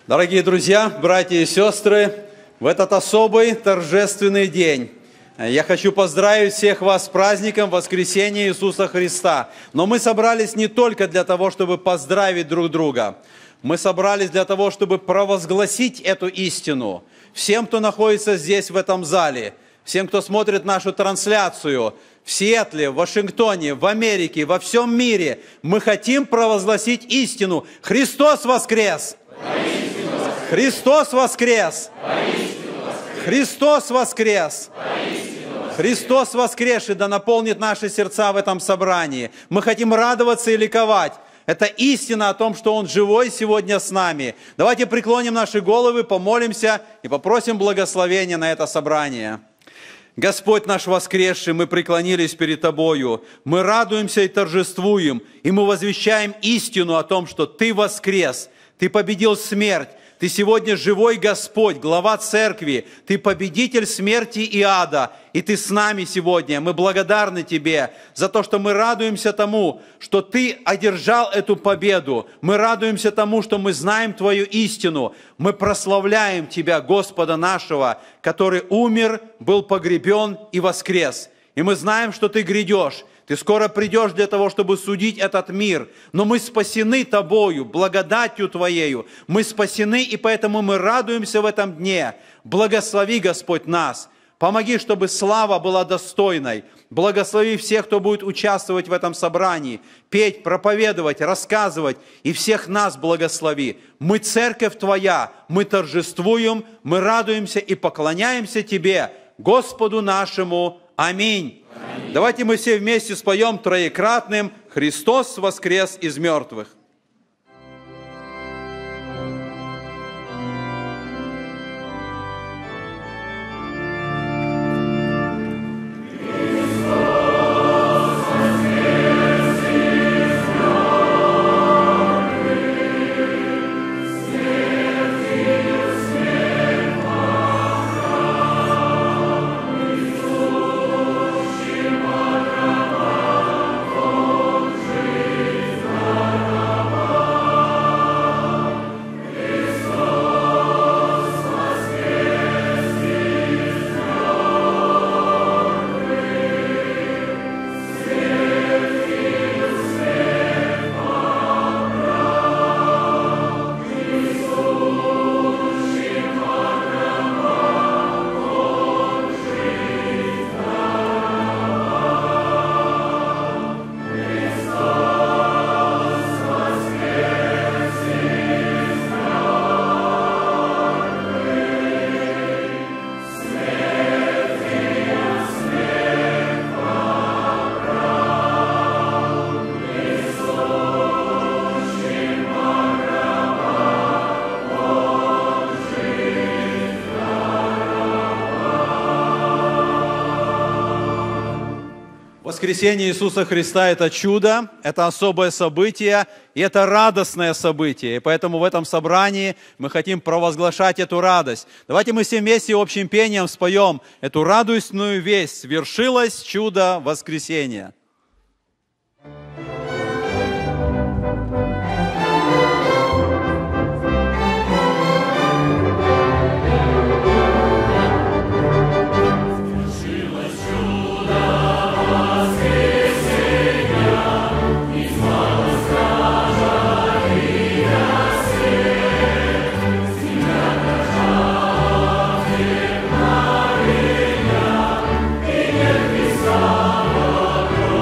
Дорогие друзья, братья и сестры, в этот особый торжественный день я хочу поздравить всех вас с праздником Воскресения Иисуса Христа. Но мы собрались не только для того, чтобы поздравить друг друга. Мы собрались для того, чтобы провозгласить эту истину всем, кто находится здесь, в этом зале, всем, кто смотрит нашу трансляцию в Сиэтле, в Вашингтоне, в Америке, во всем мире. Мы хотим провозгласить истину. Христос воскрес! Христос воскрес! Христос воскрес! Христос воскресший да наполнит наши сердца в этом собрании. Мы хотим радоваться и ликовать. Это истина о том, что Он живой сегодня с нами. Давайте преклоним наши головы, помолимся и попросим благословения на это собрание. Господь наш воскресший, мы преклонились перед Тобою, мы радуемся и торжествуем, и мы возвещаем истину о том, что Ты воскрес, Ты победил смерть, Ты сегодня живой Господь, глава церкви, Ты победитель смерти и ада, и Ты с нами сегодня. Мы благодарны Тебе за то, что мы радуемся тому, что Ты одержал эту победу. Мы радуемся тому, что мы знаем Твою истину. Мы прославляем Тебя, Господа нашего, который умер, был погребен и воскрес. И мы знаем, что Ты грядешь. Ты скоро придешь для того, чтобы судить этот мир. Но мы спасены Тобою, благодатью Твоею. Мы спасены, и поэтому мы радуемся в этом дне. Благослови, Господь, нас. Помоги, чтобы слава была достойной. Благослови всех, кто будет участвовать в этом собрании. Петь, проповедовать, рассказывать. И всех нас благослови. Мы церковь Твоя. Мы торжествуем, мы радуемся и поклоняемся Тебе, Господу нашему. Аминь. Давайте мы все вместе споем троекратным «Христос воскрес из мертвых». Воскресение Иисуса Христа – это чудо, это особое событие, и это радостное событие. И поэтому в этом собрании мы хотим провозглашать эту радость. Давайте мы все вместе общим пением споем эту радостную весть. Свершилось чудо воскресения. Слава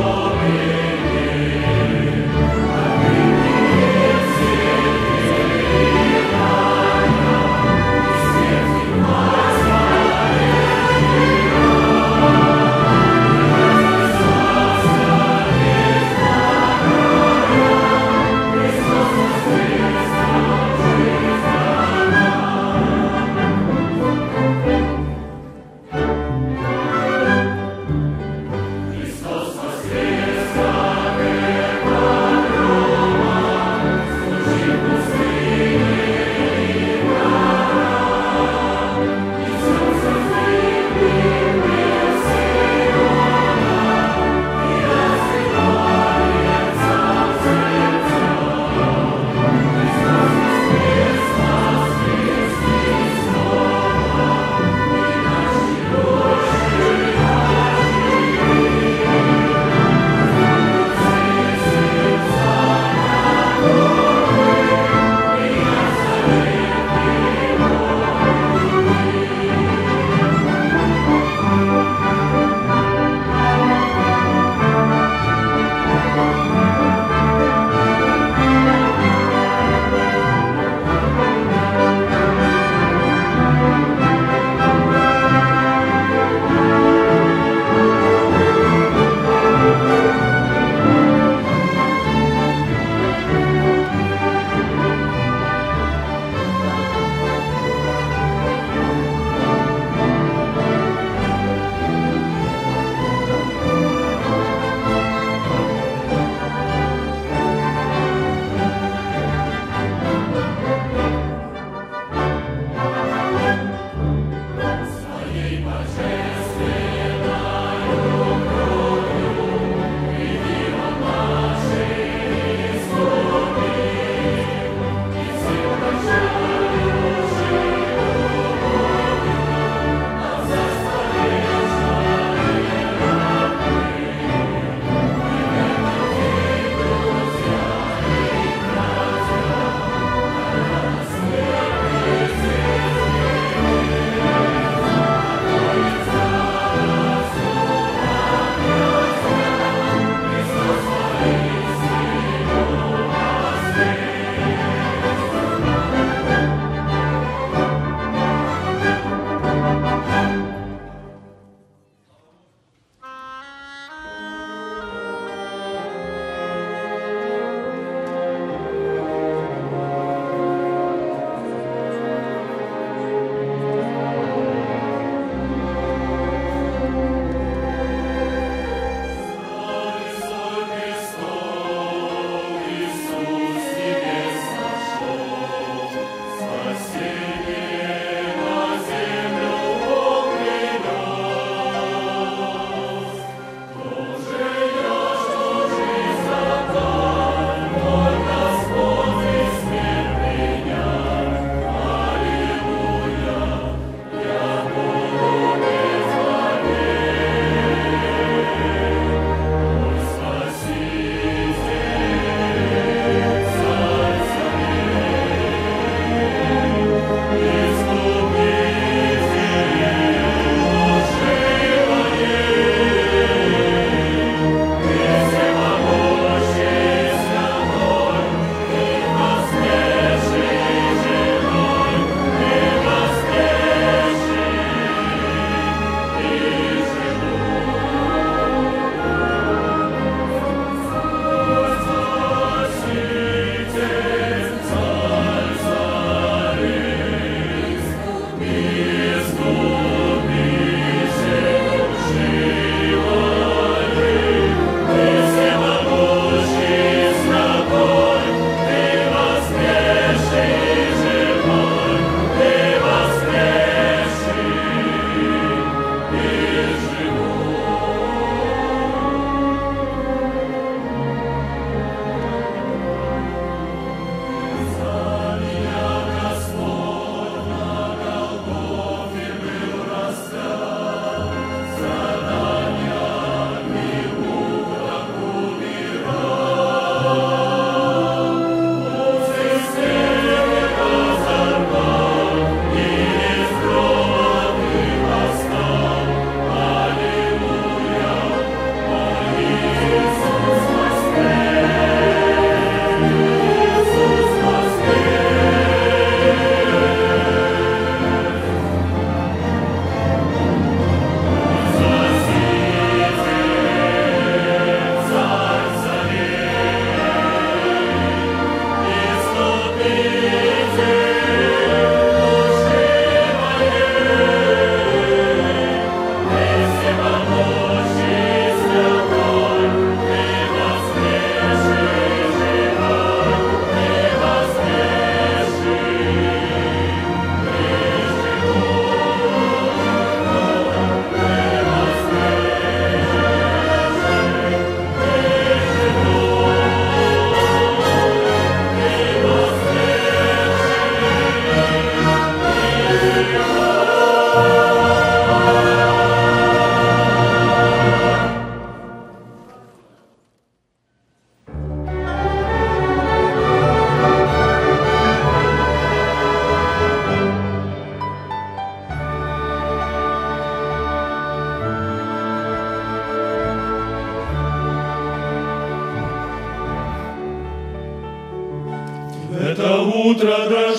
Это утро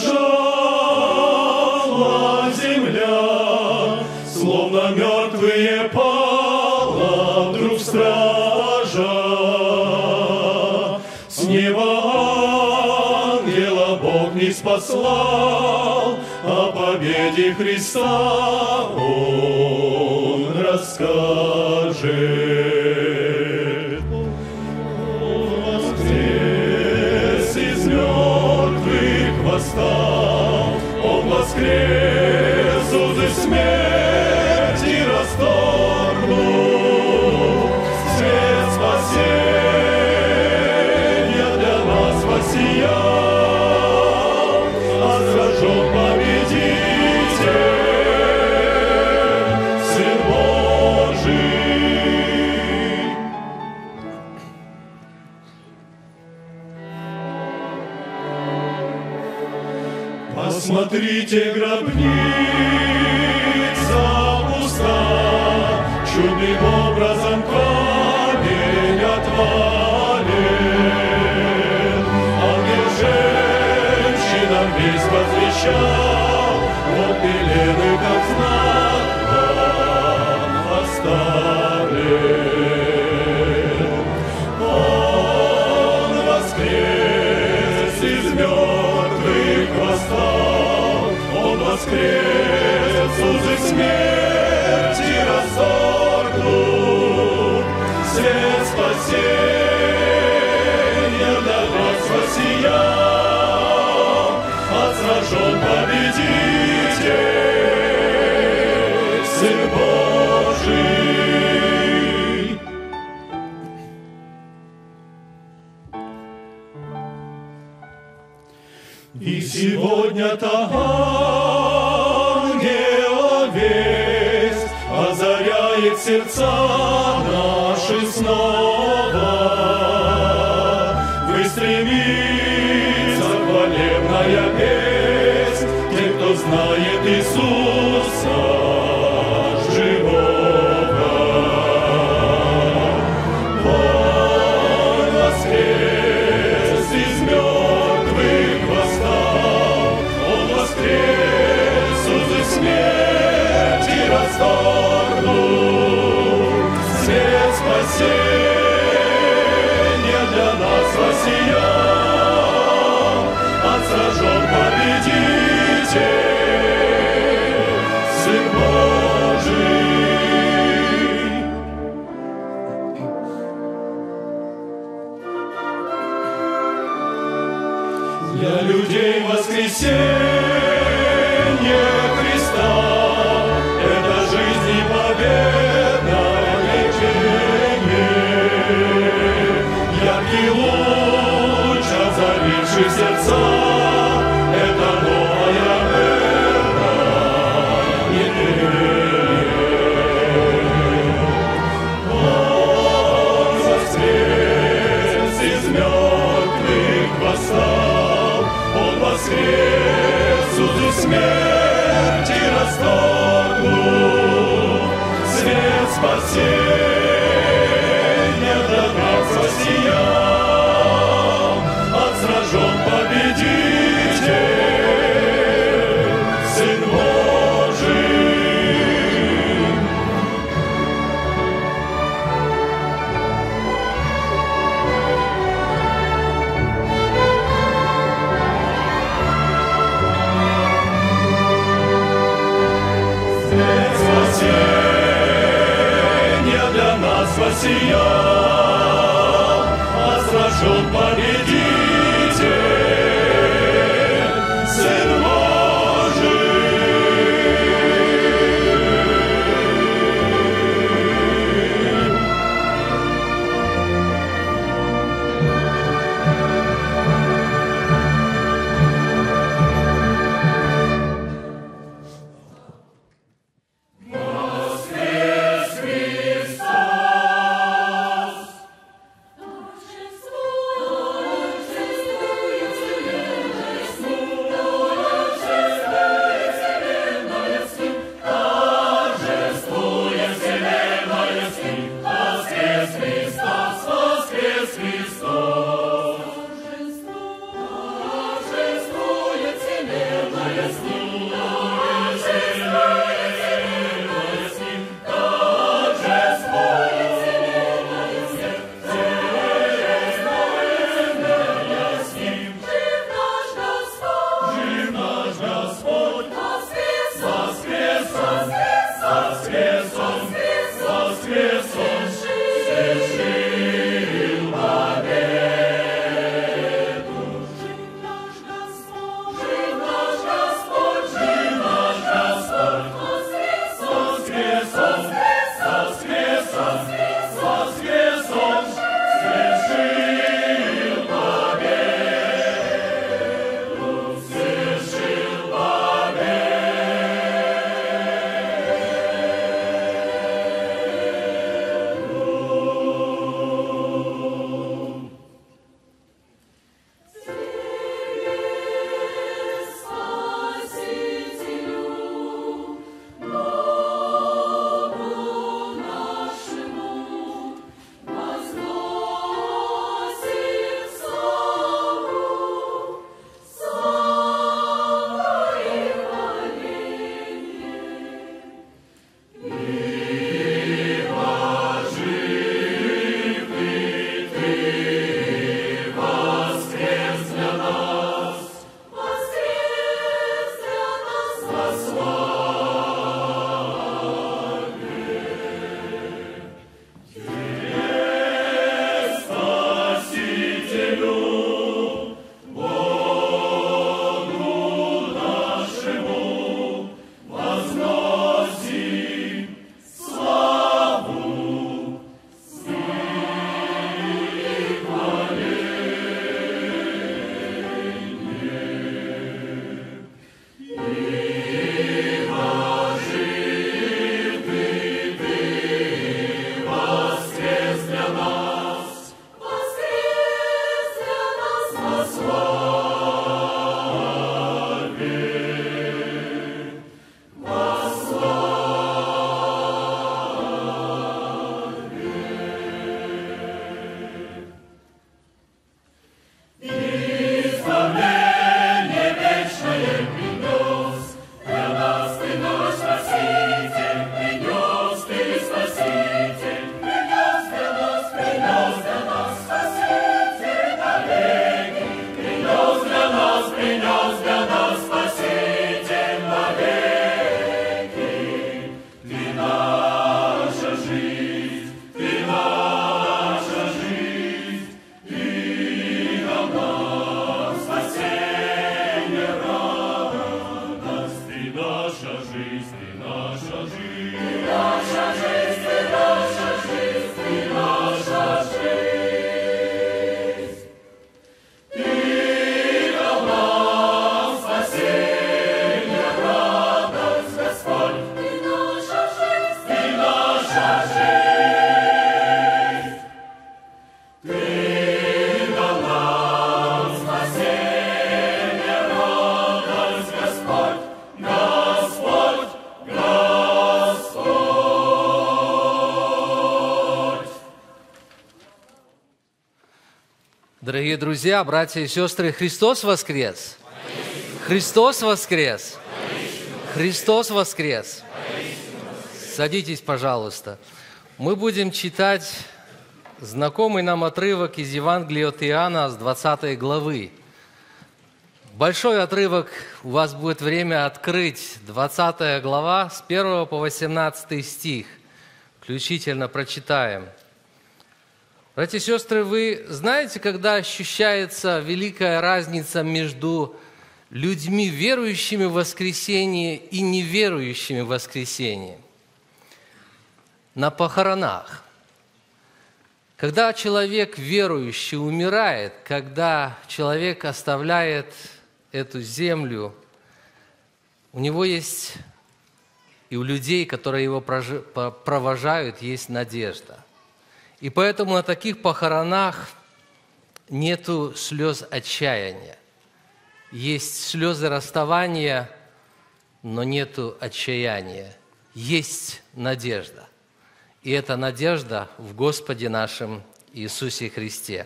дрожала земля, словно мертвые пала вдруг стража. С неба ангела Бог не спаслал, о победе Христа Он расскажет. Он воскрес из мертвых восстал, Он воскрес, узы смерти расторгнул, свет спасения для нас воссиял, отражен победитель, Сын Божий. Посмотрите, гробница пуста, чудным образом камень отвален. Ангел женщинам весь возвещал, вот пелены, как знак вам оставлен. Он воскрес из мертвых восстал, Он воскрес, узы смерти расторгнул, свет спасения для нас воссиял, отражен победитель, Сын Божий. И сегодня-то ангела весть озаряет сердца наши снова. Выстремится хвалебная песнь тем, кто знает Иисуса живого. Он воскрес из мертвых восстал, Он воскрес, узы смерти расторгнул, свет спасения для нас воссиял, отражен победитель, Сын Божий. Для людей воскресенье Христа — это жизнь и победное лечение. Яркий луч, озаривший сердца, это новая эра евреев. Он воскрес из мертвых восстал, Он воскрес, узы смерти расторгнул, свет спасения для нас воссиял, отражен победитель, Сын Божий. Дорогие друзья, братья и сестры, Христос воскрес! Христос воскрес! Христос воскрес! Садитесь, пожалуйста. Мы будем читать знакомый нам отрывок из Евангелия от Иоанна с 20 главы. Большой отрывок, у вас будет время открыть 20 глава с 1 по 18 стих. Включительно прочитаем. Братья и сестры, вы знаете, когда ощущается великая разница между людьми, верующими в воскресение, и неверующими в воскресение? На похоронах. Когда человек верующий умирает, когда человек оставляет эту землю, у него есть, и у людей, которые его провожают, есть надежда. И поэтому на таких похоронах нету слез отчаяния. Есть слезы расставания, но нету отчаяния. Есть надежда. И эта надежда в Господе нашем Иисусе Христе.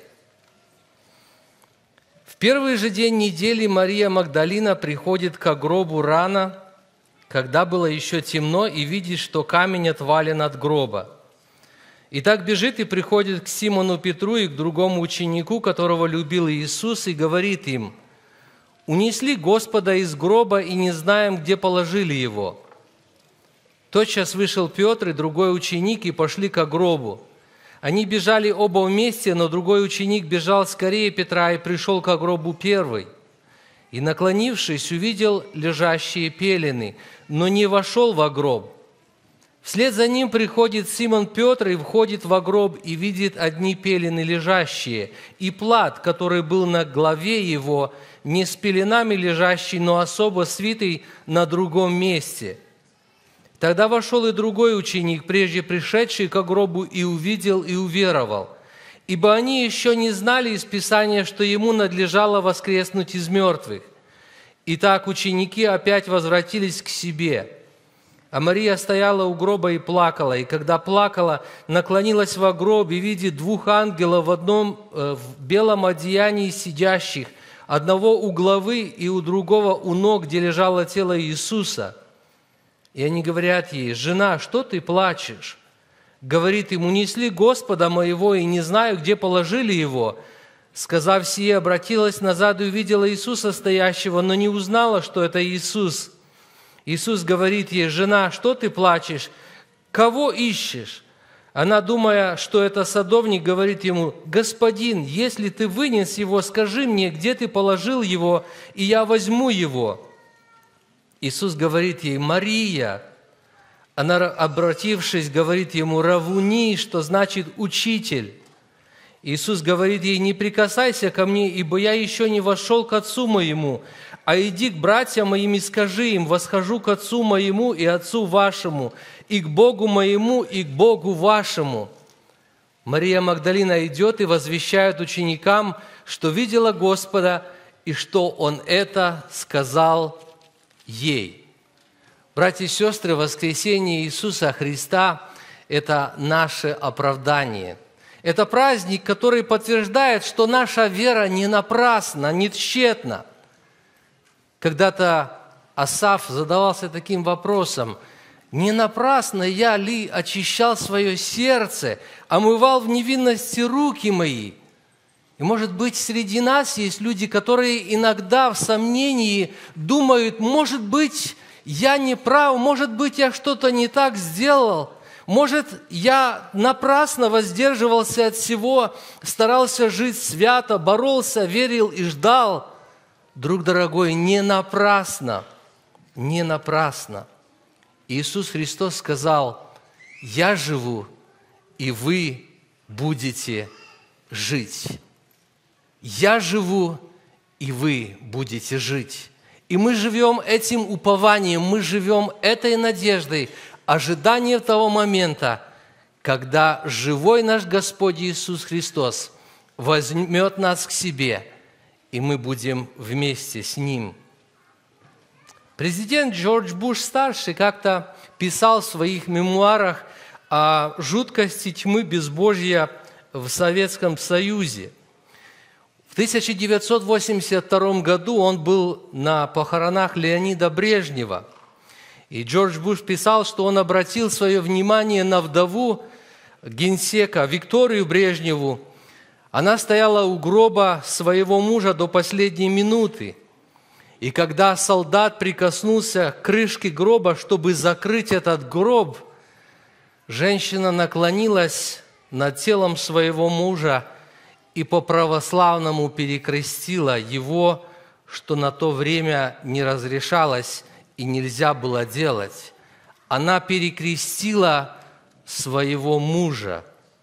В первый же день недели Мария Магдалина приходит к гробу рано, когда было еще темно, и видит, что камень отвален от гроба. И так бежит и приходит к Симону Петру и к другому ученику, которого любил Иисус, и говорит им: «Унесли Господа из гроба, и не знаем, где положили Его». Тотчас вышел Петр и другой ученик, и пошли к гробу. Они бежали оба вместе, но другой ученик бежал скорее Петра и пришел к гробу первый. И, наклонившись, увидел лежащие пелены, но не вошел во гроб. Вслед за ним приходит Симон Петр и входит во гроб, и видит одни пелены лежащие, и плат, который был на главе его, не с пеленами лежащий, но особо свитый на другом месте. Тогда вошел и другой ученик, прежде пришедший к гробу, и увидел, и уверовал. Ибо они еще не знали из Писания, что ему надлежало воскреснуть из мертвых. Итак, ученики опять возвратились к себе. А Мария стояла у гроба и плакала. И когда плакала, наклонилась во гроб и видит двух ангелов в одном в белом одеянии сидящих, одного у главы и у другого у ног, где лежало тело Иисуса. И они говорят ей: «Жена, что ты плачешь?» Говорит им: «Унесли Господа моего, и не знаю, где положили Его». Сказав сие, обратилась назад и увидела Иисуса стоящего, но не узнала, что это Иисус. Иисус говорит ей: «Жена, что ты плачешь? Кого ищешь?» Она, думая, что это садовник, говорит ему: «Господин, если ты вынес его, скажи мне, где ты положил его, и я возьму его». Иисус говорит ей: «Мария». Она, обратившись, говорит ему: «Равуни», что значит «учитель». Иисус говорит ей: «Не прикасайся ко мне, ибо я еще не вошел к Отцу моему, а иди к братьям моим и скажи им: восхожу к Отцу моему и Отцу вашему, и к Богу моему и к Богу вашему». Мария Магдалина идет и возвещает ученикам, что видела Господа и что Он это сказал ей. Братья и сестры, воскресение Иисуса Христа – это наше оправдание. Это праздник, который подтверждает, что наша вера не напрасна, не тщетна. Когда-то Асаф задавался таким вопросом: «Не напрасно я ли очищал свое сердце, омывал в невинности руки мои?» И, может быть, среди нас есть люди, которые иногда в сомнении думают: может быть, я не прав, может быть, я что-то не так сделал, может, я напрасно воздерживался от всего, старался жить свято, боролся, верил и ждал. Друг дорогой, не напрасно, не напрасно. Иисус Христос сказал: «Я живу, и вы будете жить». Я живу, и вы будете жить. И мы живем этим упованием, мы живем этой надеждой, ожиданием того момента, когда живой наш Господь Иисус Христос возьмет нас к себе, и мы будем вместе с Ним. Президент Джордж Буш-старший как-то писал в своих мемуарах о жуткости тьмы безбожия в Советском Союзе. В 1982 году он был на похоронах Леонида Брежнева. И Джордж Буш писал, что он обратил свое внимание на вдову генсека Викторию Брежневу. Она стояла у гроба своего мужа до последней минуты. И когда солдат прикоснулся к крышке гроба, чтобы закрыть этот гроб, женщина наклонилась над телом своего мужа и по-православному перекрестила его, что на то время не разрешалось и нельзя было делать. Она перекрестила своего мужа.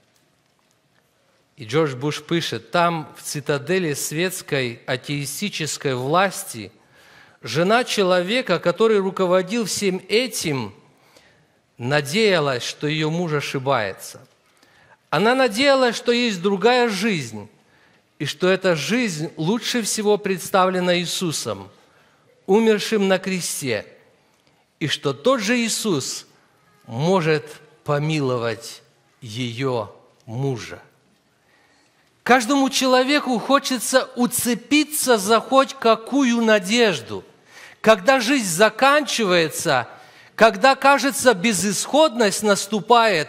И Джордж Буш пишет, там, в цитадели светской атеистической власти, жена человека, который руководил всем этим, надеялась, что ее муж ошибается. Она надеялась, что есть другая жизнь, и что эта жизнь лучше всего представлена Иисусом, умершим на кресте, и что тот же Иисус может помиловать ее мужа. Каждому человеку хочется уцепиться за хоть какую надежду. Когда жизнь заканчивается, когда, кажется, безысходность наступает,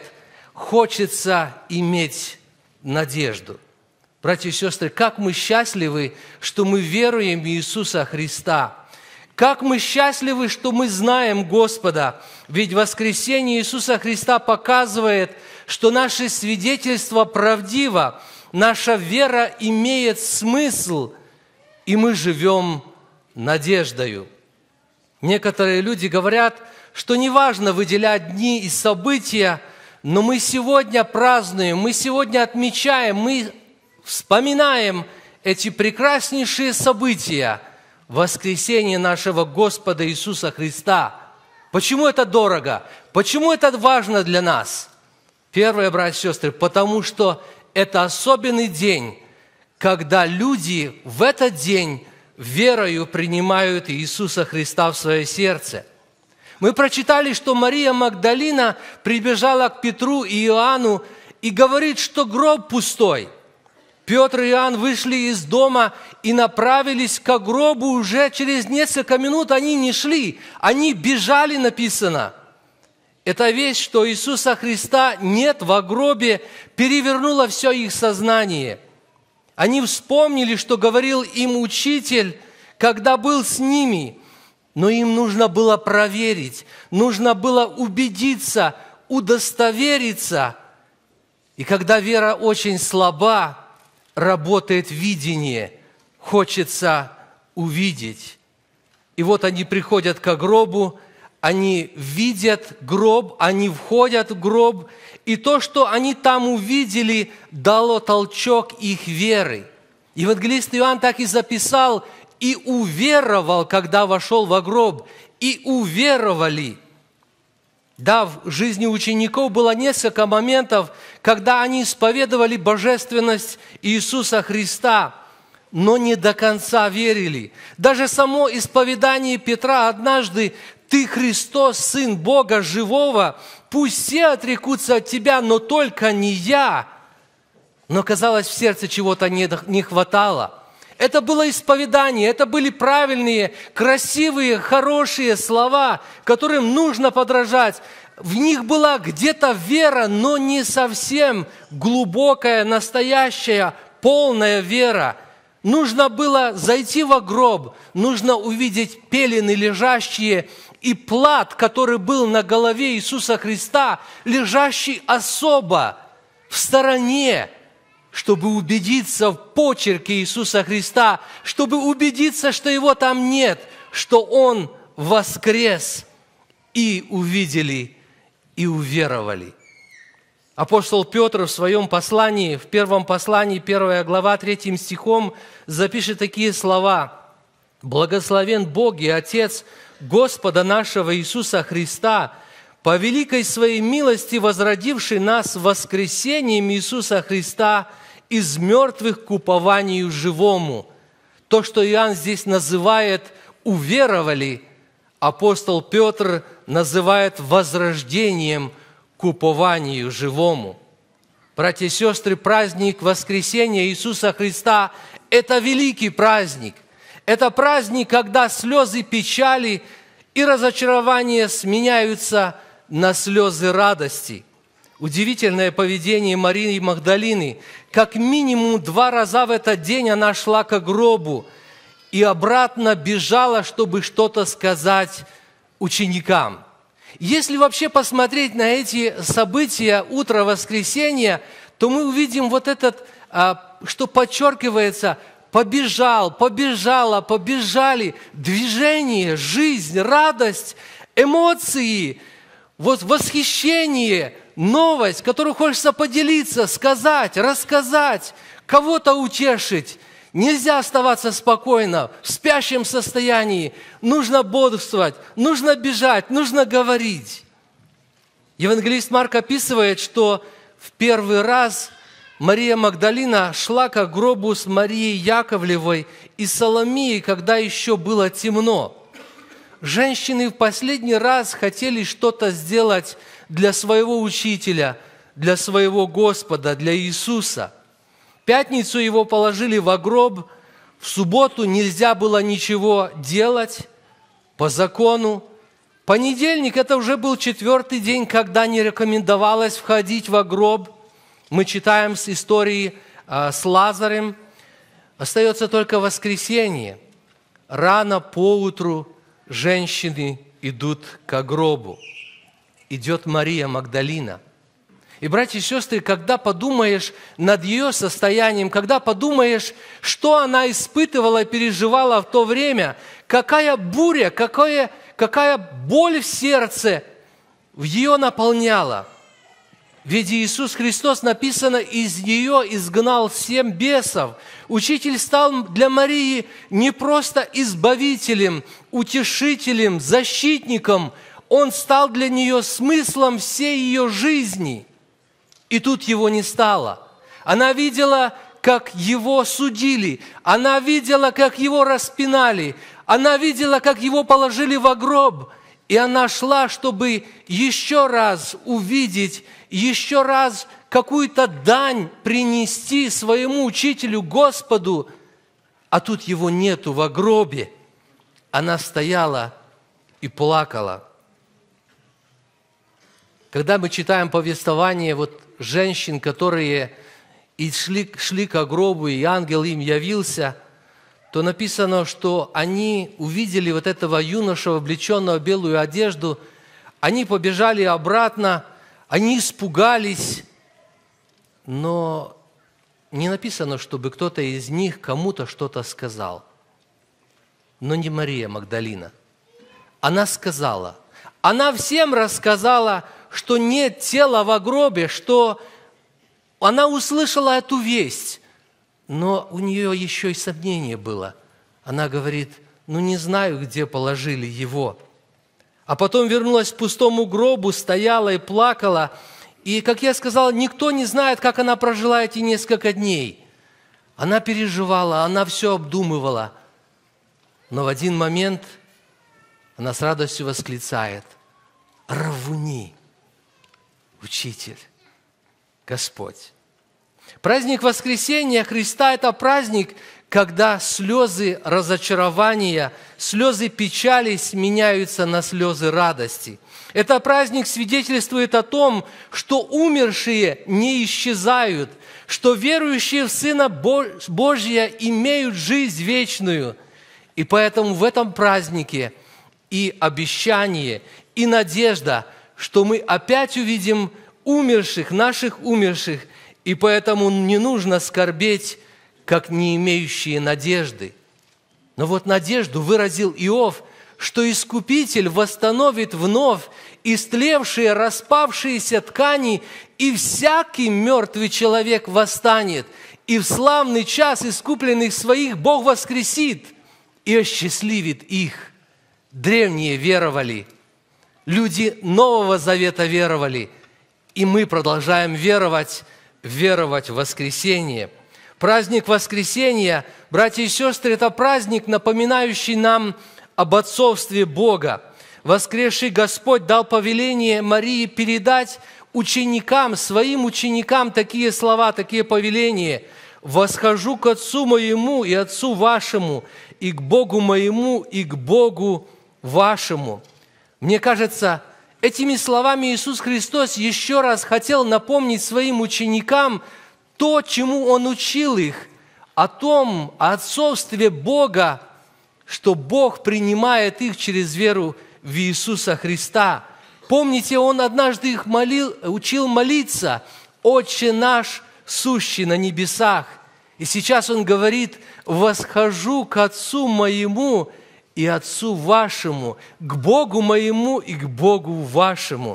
хочется иметь надежду. Братья и сестры, как мы счастливы, что мы веруем в Иисуса Христа. Как мы счастливы, что мы знаем Господа. Ведь воскресение Иисуса Христа показывает, что наше свидетельство правдиво, наша вера имеет смысл, и мы живем надеждою. Некоторые люди говорят, что неважно выделять дни и события, но мы сегодня празднуем, мы сегодня отмечаем, мы вспоминаем эти прекраснейшие события воскресения нашего Господа Иисуса Христа. Почему это дорого? Почему это важно для нас? Первое, братья и сестры, потому что это особенный день, когда люди в этот день верою принимают Иисуса Христа в свое сердце. Мы прочитали, что Мария Магдалина прибежала к Петру и Иоанну и говорит, что гроб пустой. Петр и Иоанн вышли из дома и направились к гробу. Уже через несколько минут они не шли, они бежали, написано. Эта вещь, что Иисуса Христа нет в гробе, перевернула все их сознание. Они вспомнили, что говорил им Учитель, когда был с ними. Но им нужно было проверить, нужно было убедиться, удостовериться. И когда вера очень слаба, работает видение, хочется увидеть. И вот они приходят к гробу, они видят гроб, они входят в гроб, и то, что они там увидели, дало толчок их веры. Евангелист Иоанн так и записал: «И уверовал, когда вошел во гроб, и уверовали». Да, в жизни учеников было несколько моментов, когда они исповедовали божественность Иисуса Христа, но не до конца верили. Даже само исповедание Петра однажды: «Ты Христос, Сын Бога Живого, пусть все отрекутся от Тебя, но только не я». Но, казалось, в сердце чего-то не хватало. Это было исповедание, это были правильные, красивые, хорошие слова, которым нужно подражать. В них была где-то вера, но не совсем глубокая, настоящая, полная вера. Нужно было зайти во гроб, нужно увидеть пелены лежащие и плат, который был на голове Иисуса Христа, лежащий особо в стороне, чтобы убедиться в почерке Иисуса Христа, чтобы убедиться, что Его там нет, что Он воскрес. И увидели, и уверовали. Апостол Петр в своем послании, в первом послании, 1 глава, 3 стихом, запишет такие слова: «Благословен Бог и Отец Господа нашего Иисуса Христа, по великой Своей милости возродивший нас воскресением Иисуса Христа из мертвых к упованию живому». То, что Иоанн здесь называет «уверовали», апостол Петр называет возрождением к упованию живому. Братья и сестры, праздник воскресения Иисуса Христа – это великий праздник. Это праздник, когда слезы печали и разочарования сменяются на слезы радости. Удивительное поведение Марии Магдалины. Как минимум 2 раза в этот день она шла к гробу и обратно бежала, чтобы что-то сказать ученикам. Если вообще посмотреть на эти события утра воскресенья, то мы увидим вот этот, что подчеркивается, побежал, побежала, побежали, движение, жизнь, радость, эмоции, вот восхищение, новость, которую хочется поделиться, сказать, рассказать, кого-то утешить. Нельзя оставаться спокойно, в спящем состоянии. Нужно бодрствовать, нужно бежать, нужно говорить. Евангелист Марк описывает, что в первый раз Мария Магдалина шла к гробу с Марией Яковлевой и Соломией, когда еще было темно. Женщины в последний раз хотели что-то сделать для своего учителя, для своего Господа, для Иисуса. В пятницу его положили в гроб, в субботу нельзя было ничего делать по закону. Понедельник – это уже был 4-й день, когда не рекомендовалось входить в гроб. Мы читаем с истории с Лазарем. Остается только воскресенье. Рано поутру женщины идут к гробу. Идет Мария Магдалина. И, братья и сестры, когда подумаешь над ее состоянием, когда подумаешь, что она испытывала и переживала в то время, какая буря, какая боль в сердце ее наполняла. Ведь Иисус Христос, написано, из нее изгнал 7 бесов. Учитель стал для Марии не просто избавителем, утешителем, защитником. Он стал для нее смыслом всей ее жизни. И тут его не стало. Она видела, как его судили. Она видела, как его распинали. Она видела, как его положили в гроб. И она шла, чтобы еще раз увидеть, еще раз какую-то дань принести своему учителю, Господу. А тут его нету в гробе. Она стояла и плакала. Когда мы читаем повествование женщин, которые и шли к гробу, и ангел им явился, то написано, что они увидели этого юношу, облеченного в белую одежду, они побежали обратно, они испугались, но не написано, чтобы кто-то из них кому-то что-то сказал. Но не Мария Магдалина. Она сказала, она всем рассказала, что нет тела в гробе, что она услышала эту весть, но у нее еще и сомнение было. Она говорит, не знаю, где положили его. А потом вернулась к пустому гробу, стояла и плакала. И, как я сказал, никто не знает, как она прожила эти несколько дней. Она переживала, она все обдумывала. Но в один момент она с радостью восклицает, «Равуни, Учитель, Господь». Праздник воскресения Христа – это праздник, когда слезы разочарования, слезы печали сменяются на слезы радости. Этот праздник свидетельствует о том, что умершие не исчезают, что верующие в Сына Божия имеют жизнь вечную. И поэтому в этом празднике и обещание, и надежда, что мы опять увидим умерших, наших умерших, и поэтому не нужно скорбеть, как не имеющие надежды. Но надежду выразил Иов, что Искупитель восстановит вновь истлевшие, распавшиеся ткани, и всякий мертвый человек восстанет, и в славный час искупленных своих Бог воскресит и осчастливит их. Древние веровали, люди Нового Завета веровали, и мы продолжаем веровать в воскресение. Праздник воскресения, братья и сестры, это праздник, напоминающий нам об отцовстве Бога. Воскресший Господь дал повеление Марии передать ученикам, своим ученикам такие слова, такие повеления: «Восхожу к Отцу моему и Отцу вашему, и к Богу моему, и к Богу вашему». Мне кажется, этими словами Иисус Христос еще раз хотел напомнить своим ученикам то, чему Он учил их, о том, о отцовстве Бога, что Бог принимает их через веру в Иисуса Христа. Помните, Он однажды их учил молиться: «Отче наш, сущий на небесах». И сейчас Он говорит: «Восхожу к Отцу моему и Отцу вашему, к Богу моему и к Богу вашему».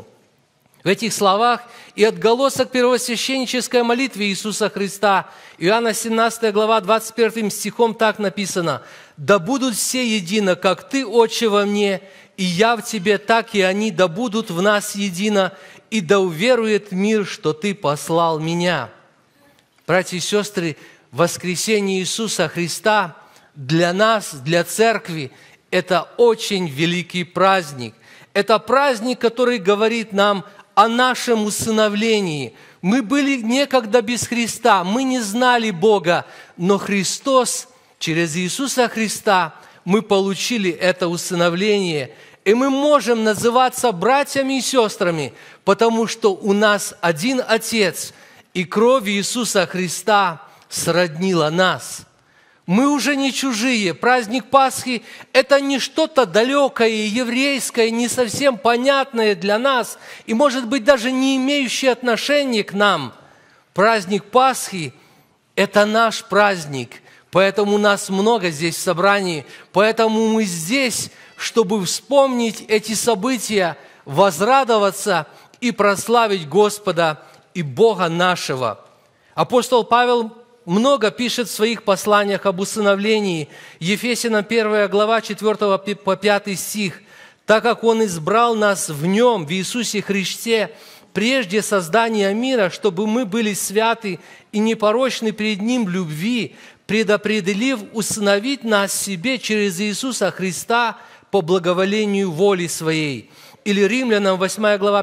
В этих словах и отголосок первосвященнической молитвы Иисуса Христа. Иоанна 17 глава 21 стихом так написано: «Да будут все едино, как Ты, Отче, во мне, и я в Тебе, так и они да будут в нас едино, и да уверует мир, что Ты послал Меня». Братья и сестры, воскресение Иисуса Христа для нас, для церкви, это очень великий праздник. Это праздник, который говорит нам о нашем усыновлении. Мы были некогда без Христа, мы не знали Бога, но Христос, через Иисуса Христа, мы получили это усыновление, и мы можем называться братьями и сестрами, потому что у нас один Отец, и кровь Иисуса Христа сроднила нас. Мы уже не чужие. Праздник Пасхи – это не что-то далекое, еврейское, не совсем понятное для нас, и, может быть, даже не имеющее отношения к нам. Праздник Пасхи – это наш праздник, поэтому нас много здесь в собрании, поэтому мы здесь, чтобы вспомнить эти события, возрадоваться и прославить Господа и Бога нашего. Апостол Павел много пишет в своих посланиях об усыновлении. Ефесянам 1 глава 4 по 5 стих. «Так как Он избрал нас в Нем, в Иисусе Христе, прежде создания мира, чтобы мы были святы и непорочны пред Ним в любви, предопределив усыновить нас себе через Иисуса Христа по благоволению воли Своей». Или Римлянам 8 глава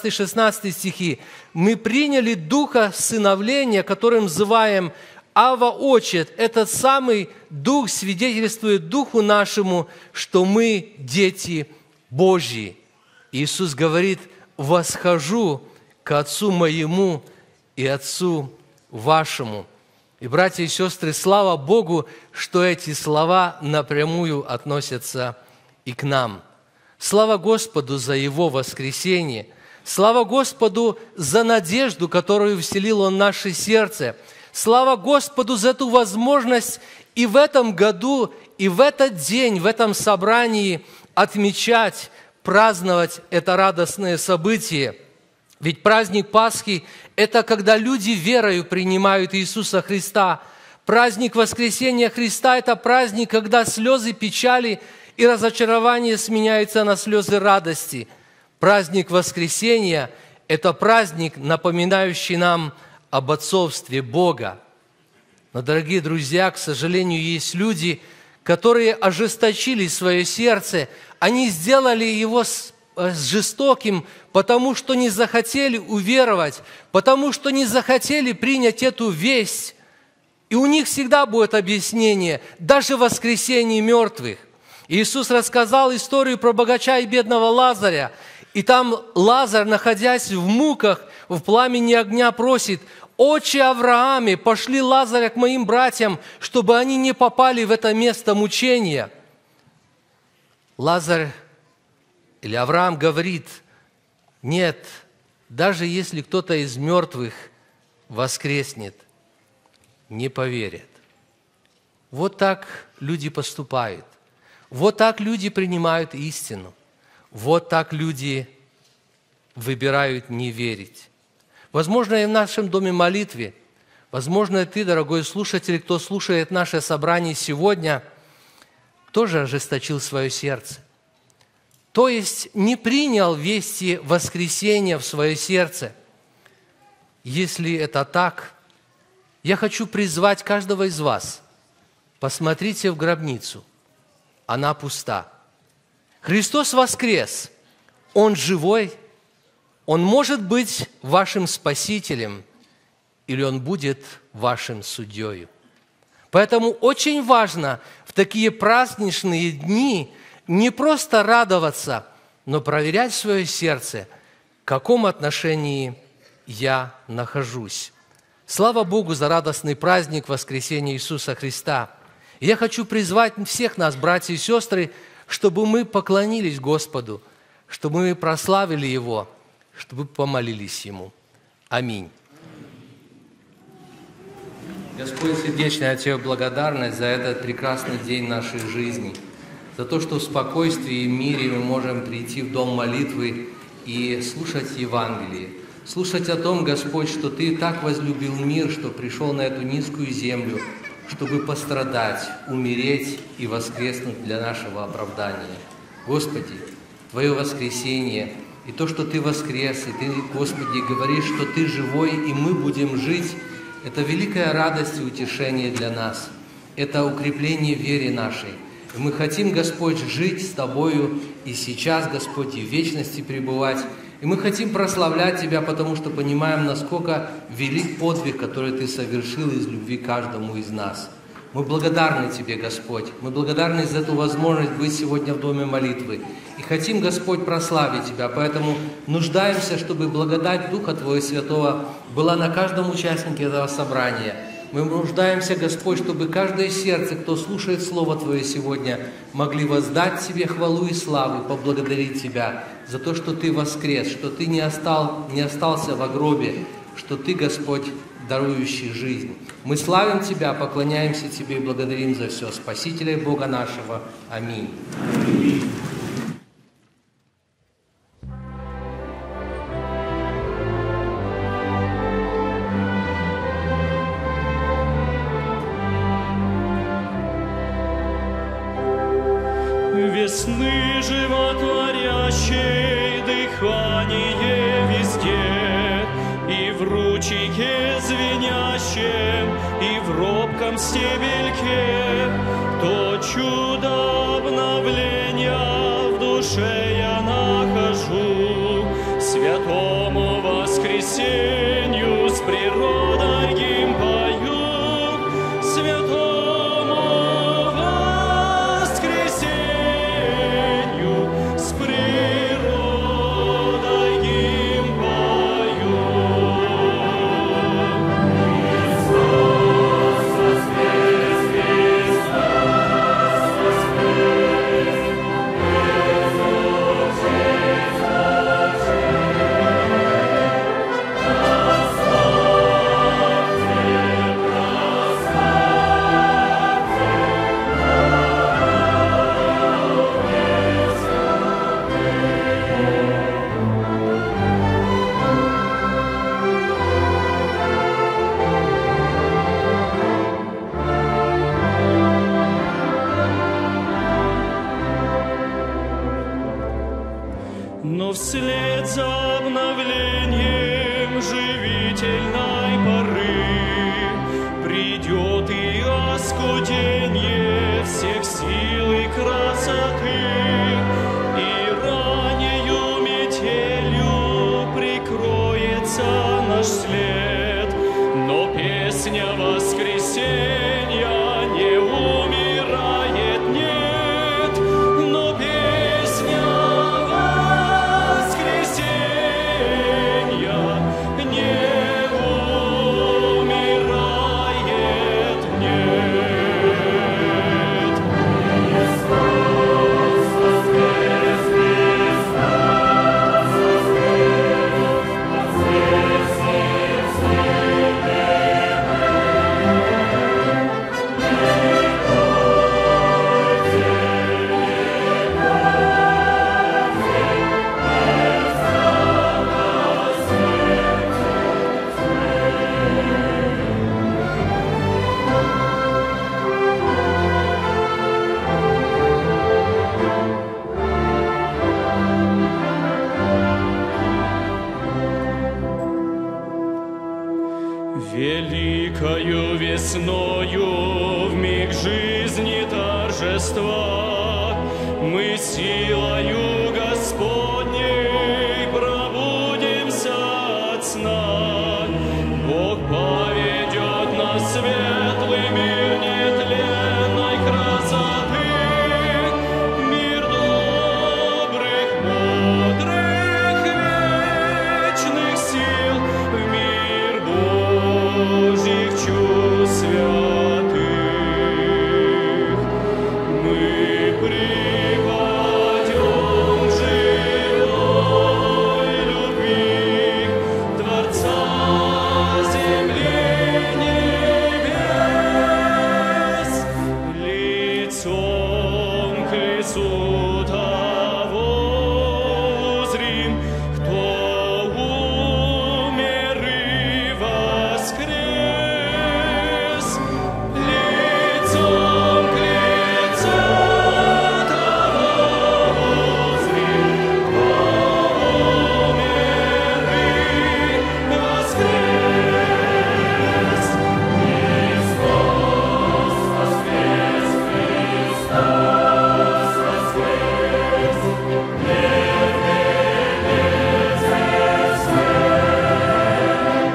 15-16 стихи. «Мы приняли духа сыновления, которым называем Ава Отче». Этот самый дух свидетельствует духу нашему, что мы дети Божьи. Иисус говорит: «Восхожу к Отцу моему и Отцу вашему». И, братья и сестры, слава Богу, что эти слова напрямую относятся и к нам. Слава Господу за Его воскресение. Слава Господу за надежду, которую вселил Он в наше сердце. Слава Господу за эту возможность и в этом году, и в этот день, в этом собрании отмечать, праздновать это радостное событие. Ведь праздник Пасхи – это когда люди верою принимают Иисуса Христа. Праздник воскресения Христа – это праздник, когда слезы печали и разочарование сменяются на слезы радости. Праздник воскресения – это праздник, напоминающий нам об отцовстве Бога. Но, дорогие друзья, к сожалению, есть люди, которые ожесточили свое сердце, они сделали его жестоким, потому что не захотели уверовать, потому что не захотели принять эту весть. И у них всегда будет объяснение, даже в воскресении мертвых. Иисус рассказал историю про богача и бедного Лазаря. И там Лазарь, находясь в муках, в пламени огня, просит: «Отче Аврааме, пошли Лазаря к моим братьям, чтобы они не попали в это место мучения». Лазарь или Авраам говорит: «Нет, даже если кто-то из мертвых воскреснет, не поверят». Вот так люди поступают. Вот так люди принимают истину. Вот так люди выбирают не верить. Возможно, и в нашем доме молитвы, возможно, и ты, дорогой слушатель, кто слушает наше собрание сегодня, тоже ожесточил свое сердце. То есть не принял вести воскресения в свое сердце. Если это так, я хочу призвать каждого из вас: посмотрите в гробницу. Она пуста. Христос воскрес. Он живой, Он может быть вашим спасителем, или Он будет вашим судьей. Поэтому очень важно в такие праздничные дни не просто радоваться, но проверять свое сердце, в каком отношении я нахожусь. Слава Богу за радостный праздник воскресения Иисуса Христа. И я хочу призвать всех нас, братья и сестры, чтобы мы поклонились Господу, чтобы мы прославили Его, чтобы помолились Ему. Аминь. Господь, сердечно я Тебе благодарность за этот прекрасный день нашей жизни, за то, что в спокойствии и мире мы можем прийти в дом молитвы и слушать Евангелие, слушать о том, Господь, что Ты так возлюбил мир, что пришел на эту низкую землю, чтобы пострадать, умереть и воскреснуть для нашего оправдания. Господи, Твое воскресение и то, что Ты воскрес, и Ты, Господи, говоришь, что Ты живой, и мы будем жить, это великая радость и утешение для нас. Это укрепление в вере нашей. И мы хотим, Господь, жить с Тобою и сейчас, Господь, и в вечности пребывать. И мы хотим прославлять Тебя, потому что понимаем, насколько велик подвиг, который Ты совершил из любви каждому из нас. Мы благодарны Тебе, Господь. Мы благодарны за эту возможность быть сегодня в доме молитвы. И хотим, Господь, прославить Тебя. Поэтому нуждаемся, чтобы благодать Духа Твоего Святого была на каждом участнике этого собрания. Мы нуждаемся, Господь, чтобы каждое сердце, кто слушает Слово Твое сегодня, могли воздать Тебе хвалу и славу, поблагодарить Тебя за то, что Ты воскрес, что Ты не остался во гробе, что Ты, Господь, дарующий жизнь. Мы славим Тебя, поклоняемся Тебе и благодарим за все. Спасителя и Бога нашего. Аминь. Весны животворящей дыхание везде, и в ручейке звенящем, и в робком стебельке, то чудо обновления в душе я нахожу, святому воскресенью с природой им пою, святому воскресенью с природой им пою. Христос воскрес, Христос воскрес, но вслед за обновлением живительной поры придет и оскудение всех сил и красоты, и раннею метелью прикроется наш след, но песня воскресенья не умирает, нет, но песня воскресенья не умирает, нет. Христос воскрес, Христос воскрес, великою весною в миг жизни торжества мы силою Господней пробудим Иисусу того узрим, кто умер и воскрес, лицом к лицу того узрим, кто умер и воскрес. Христос воскрес, Христос воскрес, мертвец воскрес.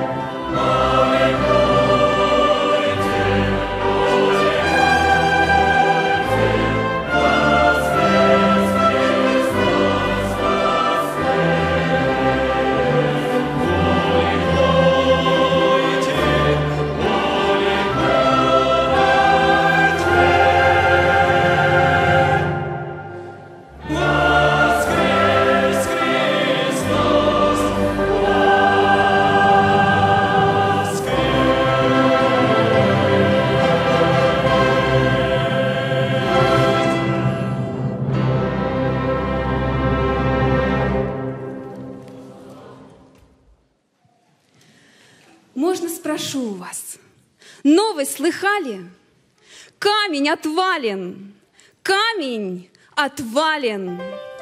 Воскрес Христос, Можно спрошу у вас? Новость слыхали? Камень отвален! Камень отвален!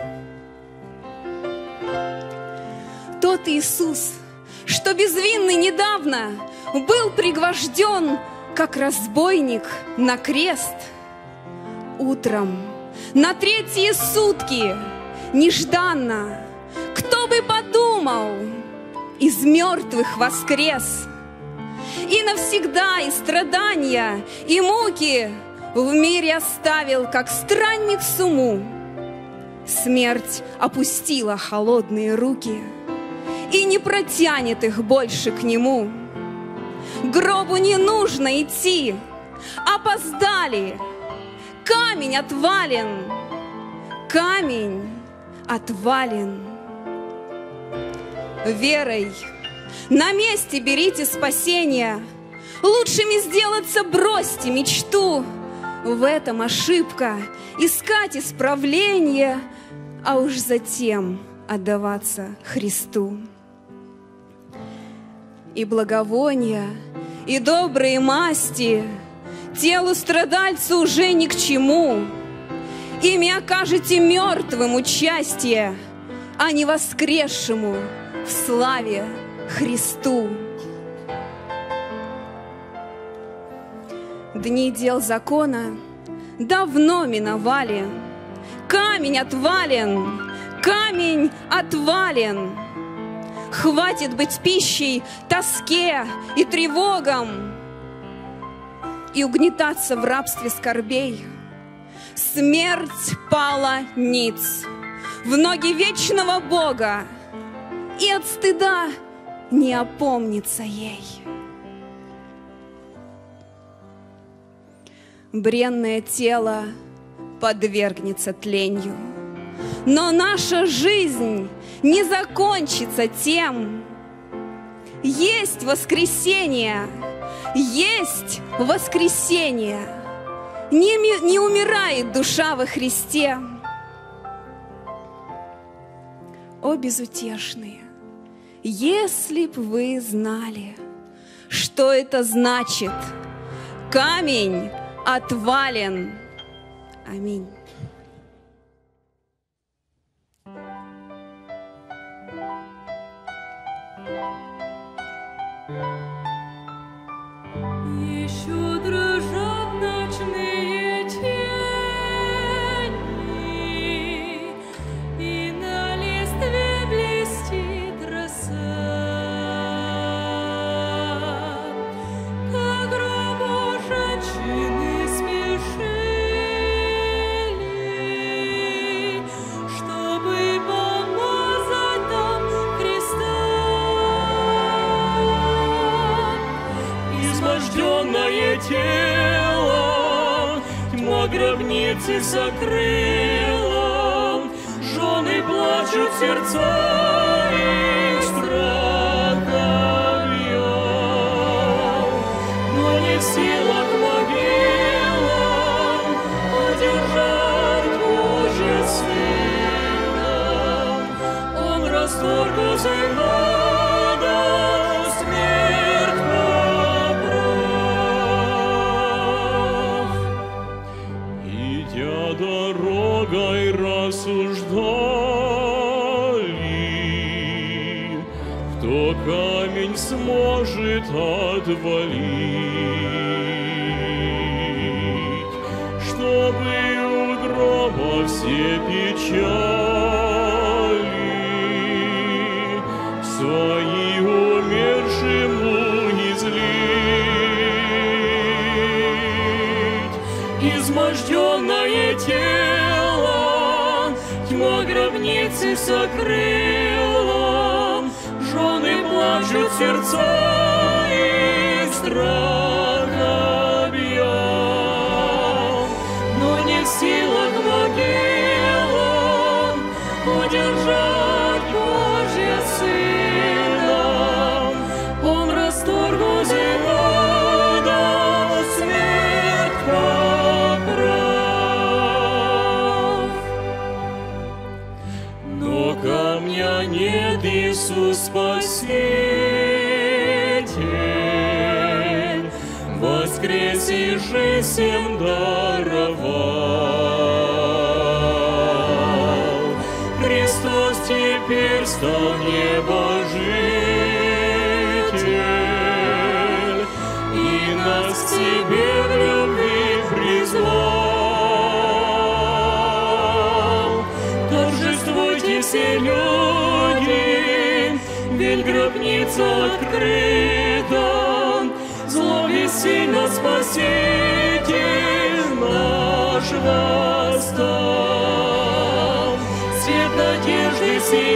Тот Иисус, что безвинный недавно был пригвожден, как разбойник, на крест, утром, на третьи сутки, нежданно, кто бы подумал, из мертвых воскрес. И навсегда и страдания, и муки в мире оставил, как странник суму. Смерть опустила холодные руки и не протянет их больше к нему. Гробу не нужно идти, опоздали. Камень отвален, камень отвален. Верой на месте берите спасения. Лучшими сделаться бросьте мечту. В этом ошибка искать исправление, а уж затем отдаваться Христу. И благовония, и добрые масти телу страдальцу уже ни к чему. Ими окажете мертвым участие, а не воскресшему в славе Христу. Дни дел закона давно миновали. Камень отвален, камень отвален. Хватит быть пищей тоске и тревогам и угнетаться в рабстве скорбей. Смерть пала ниц в ноги вечного Бога, и от стыда не опомнится ей. Бренное тело подвергнется тлению, но наша жизнь не закончится тем. Есть воскресение, есть воскресение. Не умирает душа во Христе. О, безутешные, если б вы знали, что это значит: камень отвален. Аминь. Еще дрожат ночные тени, и на листве блестит роса. К гробу женщины спешили, чтобы помазать там Христа. Изможденное тело тьма гробницы закрыла, жены плачут, сердца их страдают, но не в силах могила удержать Божье рассуждали, кто камень сможет отвалить, чтобы у гроба все печали свои умершему излить. Изможденное тело тьма гробницы сокрыла, жены плачут, сердца их страх объял, но не в силах могила удержать Божье Сына. Он расторг узелода, смерть поправ. Но камня нет, Иисус Спаситель, воскрес и жизнь всем даровал. Христос теперь стал небожитель, и нас к себе в любви призвал. Торжествуйте все люди, ведь гробница открыта, зло бессильно Спаситель наш восстал. Свет надежды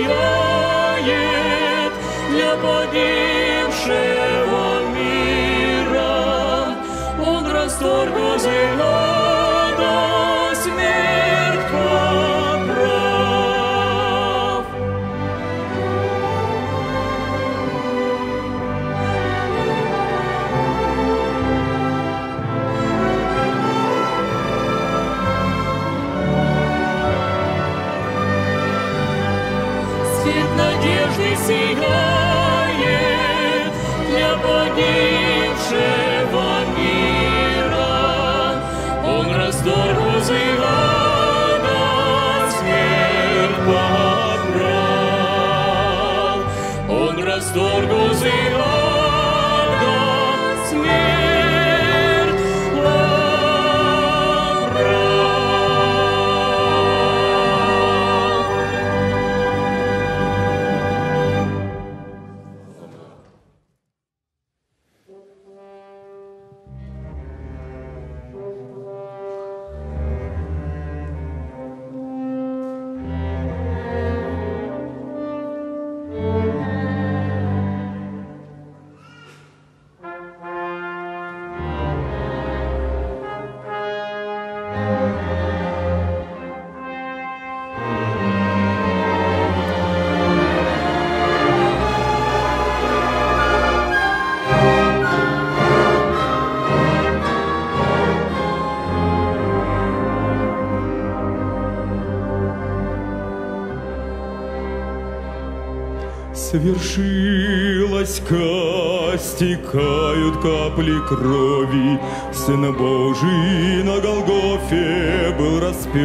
сияет для погибшего мира, он расторг узелода, смерть поправ. Свет надежды сияет для погибшего мира, он расторг узелода, смерть поправ. Он расторг узелода, смерть поправ. Свершилась казнь, стекают капли крови, Сын Божий на Голгофе был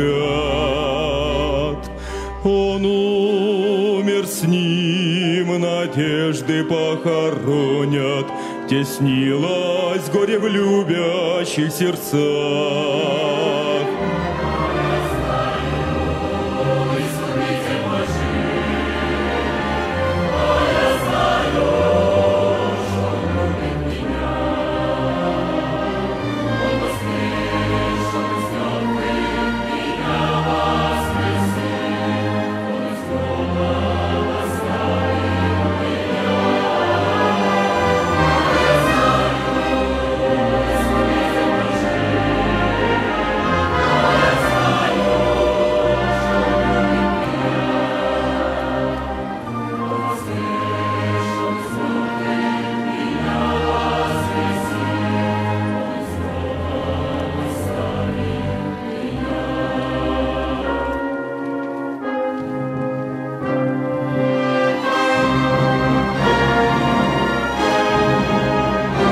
распят. Он умер, с ним надежды похоронят, теснилось горе в любящих сердцах.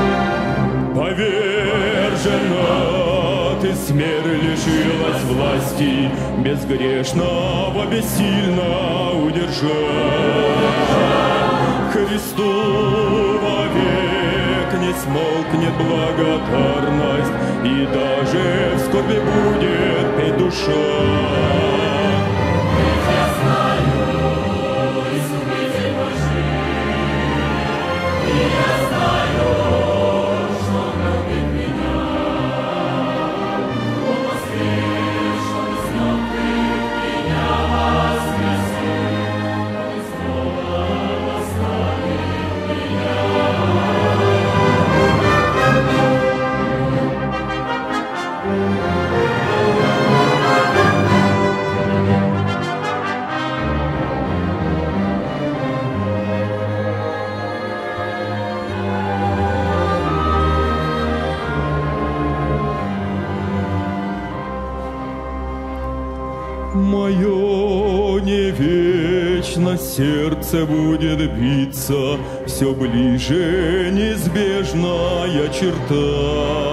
Повержена ты, смерть лишилась власти, смерти безгрешного бессильно удержать. Христу вовек не смолкнет благодарность, и даже в скорби будет петь душа. Мое не вечно сердце будет биться, все ближе неизбежная черта.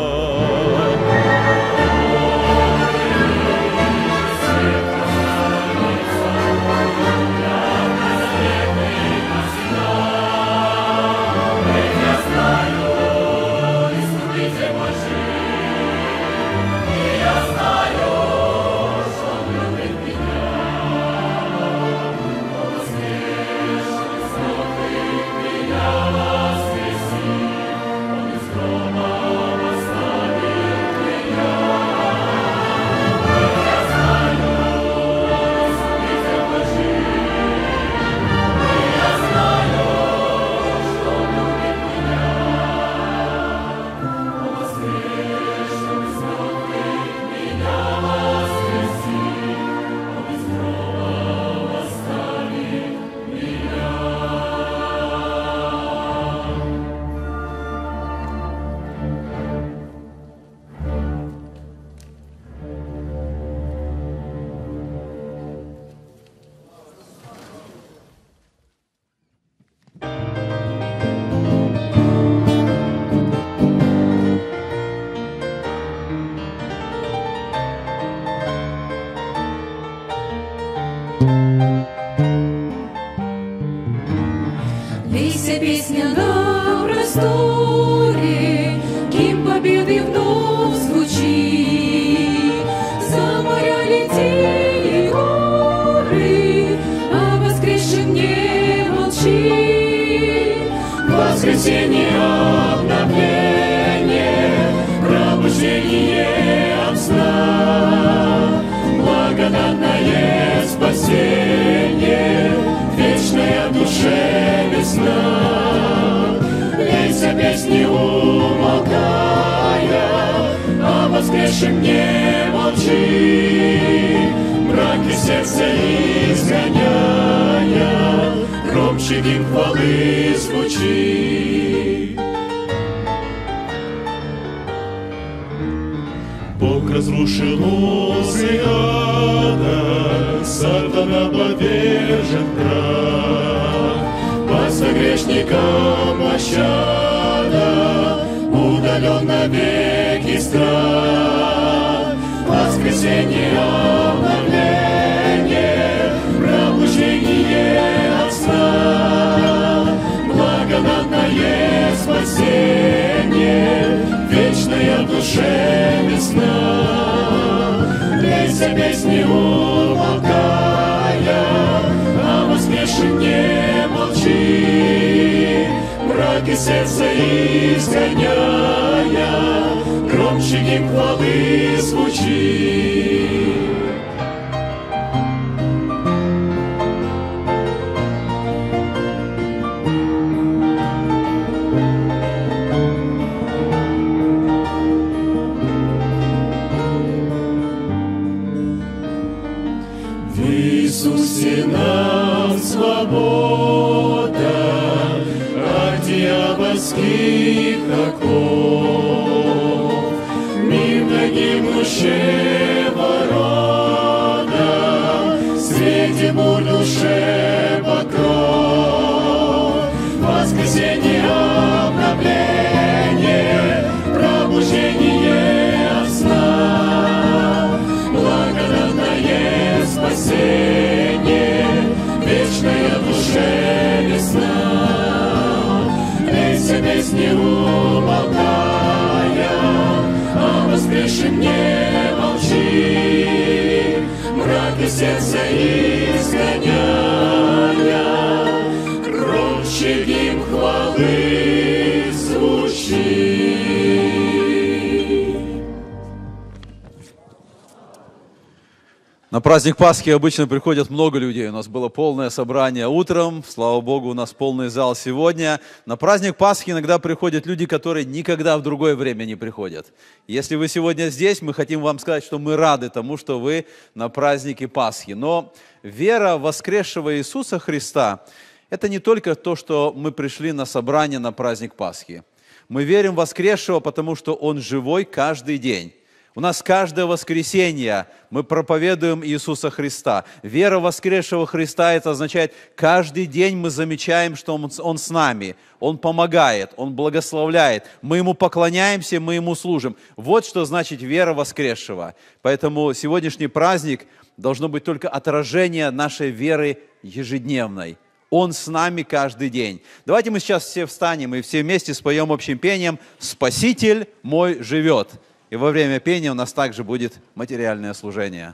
Лейся песня на просторе, гимн победы вновь звучит. За моря летели горы, а воскресшим не молчи. Воскресенье, обновление, пробуждение от сна, благодатное спасение, вечная душе весна. Лейся песни умолкая, а воскресшим не молчи. Мраки сердца изгоняя, громче гимн хвалы звучи. Бог разрушил узы ада, сатана повержен прах. Паства грешникам пощада, удален навеки страх. Воскресенье, обновление, пробуждение от сна, благодатное спасение, вечная душе весна. Лейся песни умолкая, а воскресшим не молчи. Мраки сердца изгоняя, громче гимн хвалы звучи. В Иисусе нам свобода от дьявольских оков. Мир гибнущего рода, светит бур душе покров. Воскресенье, обновление, пробуждение от сна, благодатное На праздник Пасхи обычно приходят много людей. У нас было полное собрание утром. Слава Богу, у нас полный зал сегодня. На праздник Пасхи иногда приходят люди, которые никогда в другое время не приходят. Если вы сегодня здесь, мы хотим вам сказать, что мы рады тому, что вы на празднике Пасхи. Но вера в воскресшего Иисуса Христа – это не только то, что мы пришли на собрание на праздник Пасхи. Мы верим в воскресшего, потому что Он живой каждый день. У нас каждое воскресенье мы проповедуем Иисуса Христа. Вера в воскресшего Христа – это означает, каждый день мы замечаем, что Он с нами, Он помогает, Он благословляет. Мы Ему поклоняемся, мы Ему служим. Вот что значит вера воскресшего. Поэтому сегодняшний праздник должно быть только отражение нашей веры ежедневной. Он с нами каждый день. Давайте мы сейчас все встанем и все вместе споем общим пением «Спаситель мой живет». И во время пения у нас также будет материальное служение.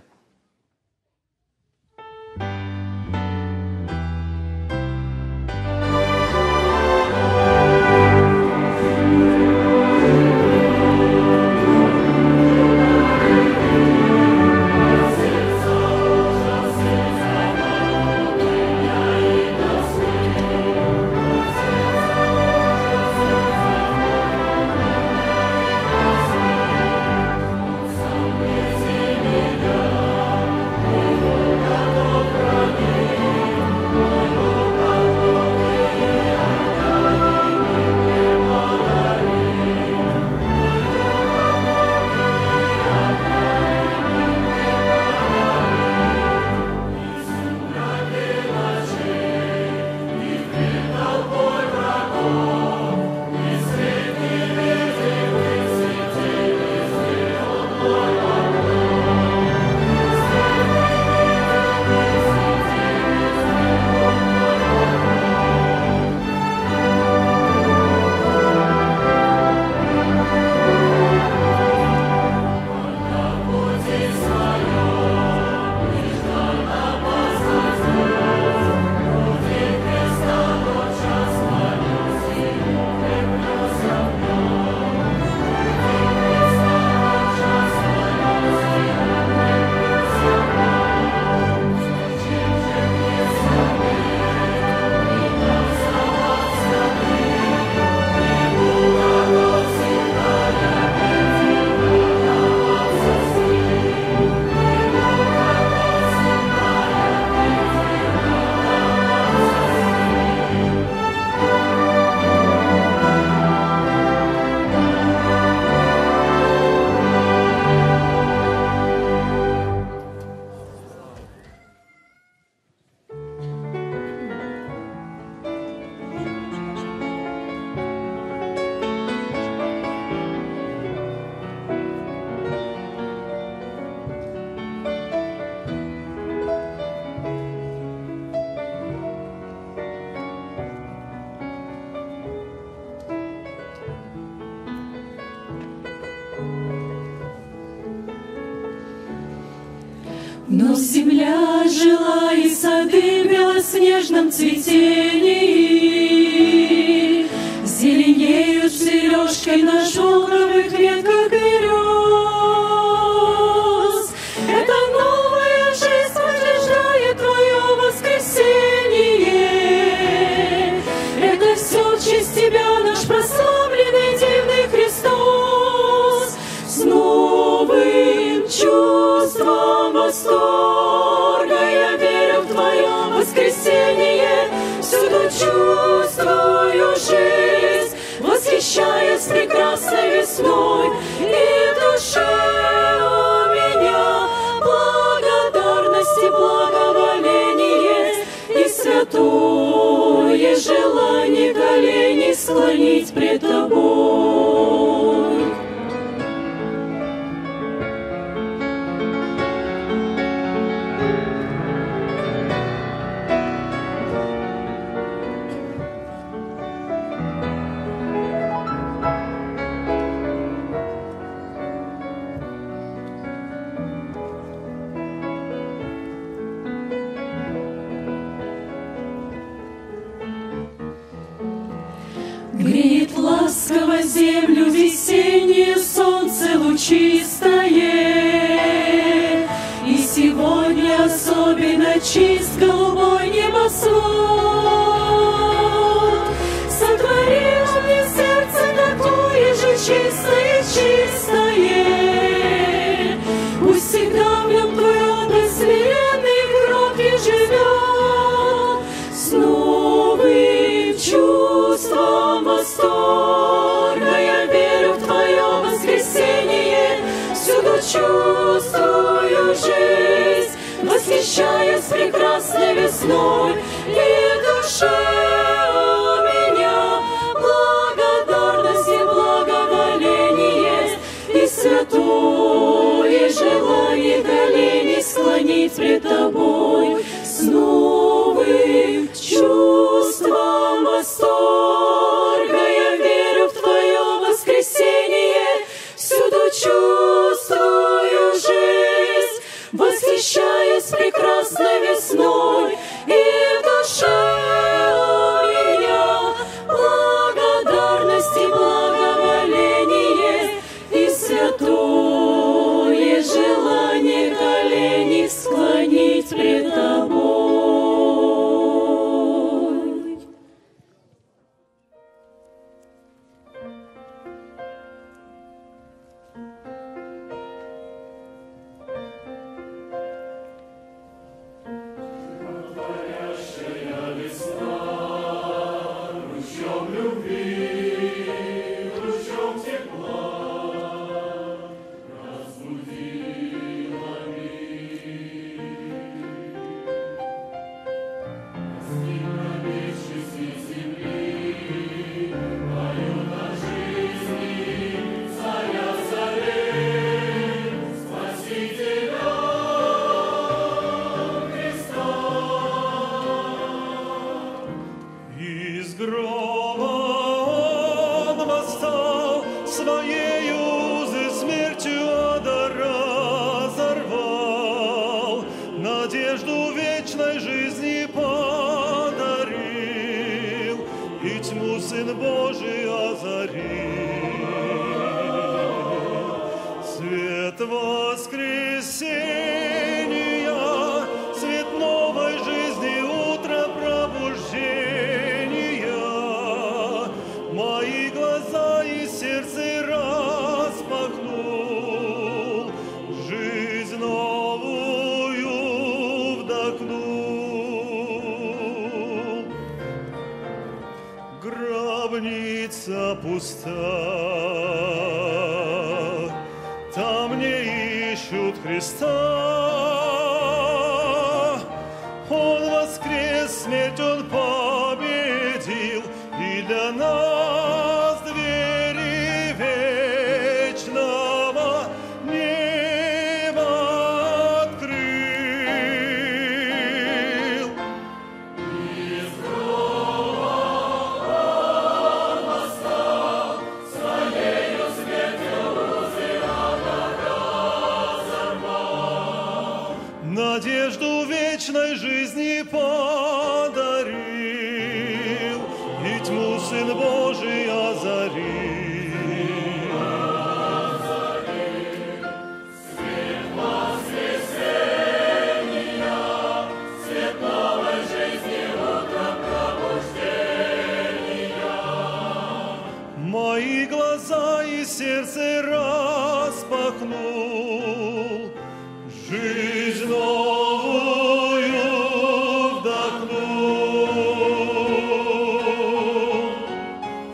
Но земля жила и сады в белоснежном цветении, зеленеют сережкой на шелковых ветках берез. Это новая жизнь подтверждает твое воскресенье. Это все в честь тебя, наш прославленный дивный Христос. С новым чувством восторга я верю в твое воскресенье. Всюду чувствую жизнь, восхищаясь прекрасной весной. И в душе у меня благодарность и благоволение, и святое желание колени склонить пред тобой. Греет ласково землю весеннее солнце лучистое, и сегодня серебряный чист голубой небосвод. Сотворил мне сердце такое же чистое, чистое. Пусть всегда в нем твой образ смиренный, кроткий живет. С новым чувством восторга я верю в твое воскресение. Всюду чувствую жизнь, восхищаясь прекрасной весной. И в душе у меня благодарность и благоволение, и святое желание колени склонить пред тобой. С новым чувством восторга я верю в твое воскресение. Всюду чувствую жизнь, восхищаясь прекрасной весной. И в душе у меня благодарность и благоволение, и святое желание колени склонить пред тобой. Из гроба он восстал, своей узы смертью ада разорвал, надежду вечной жизни подарил, и тьму Сын Божий озарил. Свет воскресения, свет новой жизни, утро пробуждения. Мои глаза и сердце распахнул, жизнь новую вдохнул. Гробница пуста, там не ищут Христа. Он воскрес, смерть Он победил, и для нас двери вечного неба открыл. Надежду вечной жизни подарил, и тьму Сын Божий озарил. Мои глаза и сердце распахнул, жизнь новую вдохнул.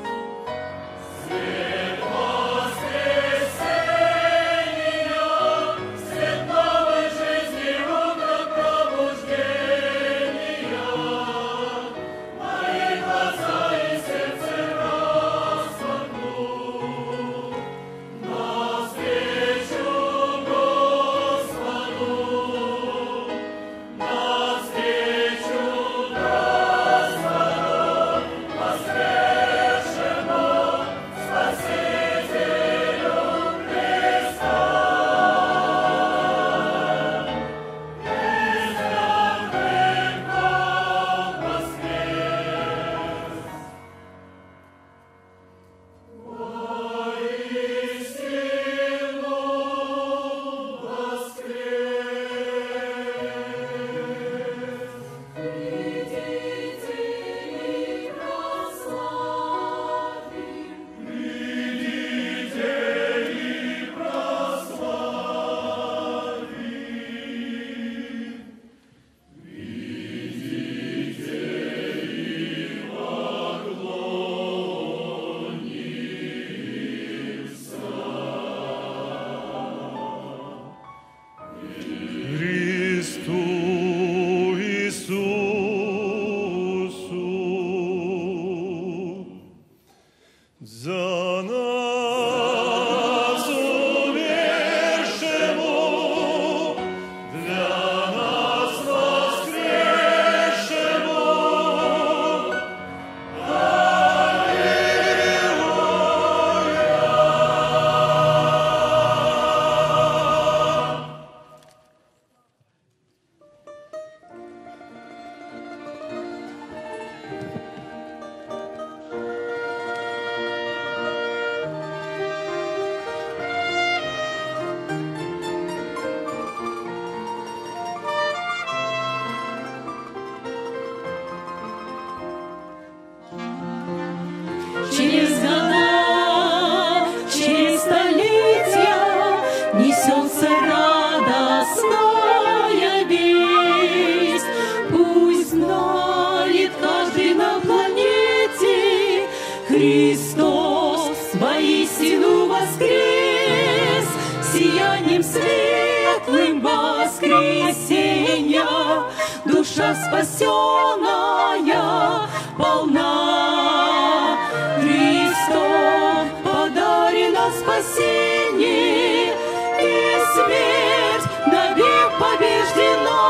светлым воскресенья душа спасенная полна. Христом подарено спасение, и смерть навек побеждена.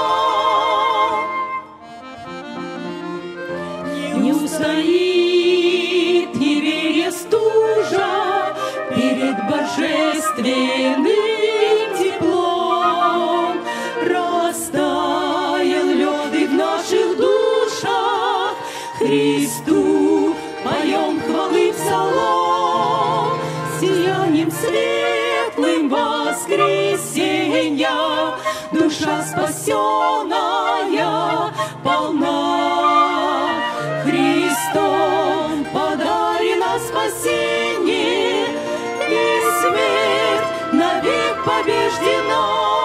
Не устоит неверие стужа перед божественным теплом. Растаял лед и в наших душах, Христу поем хвалы псалом. Сиянием светлым воскресенья душа спасенная полна. Христом подарено спасение, и смерть навек побеждена.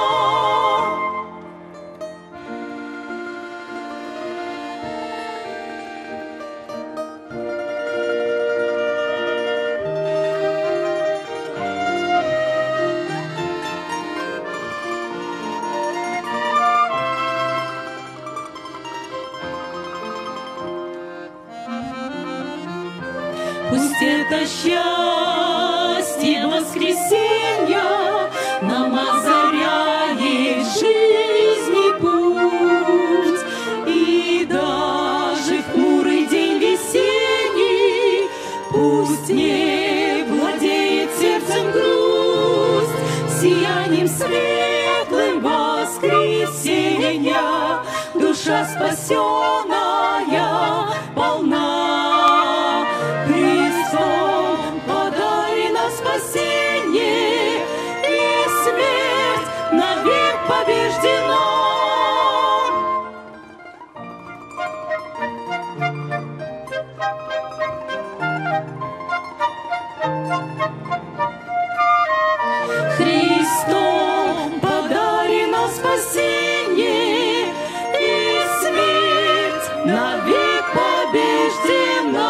Пусть это счастье воскресенья нам озаряет жизни путь, и даже в хмурый день весенний пусть не владеет сердцем грусть. Сиянием светлым воскресенья душа спасенная полна. Спасение, и смерть навек побеждена. Христом подарено спасение, и смерть навек побеждена.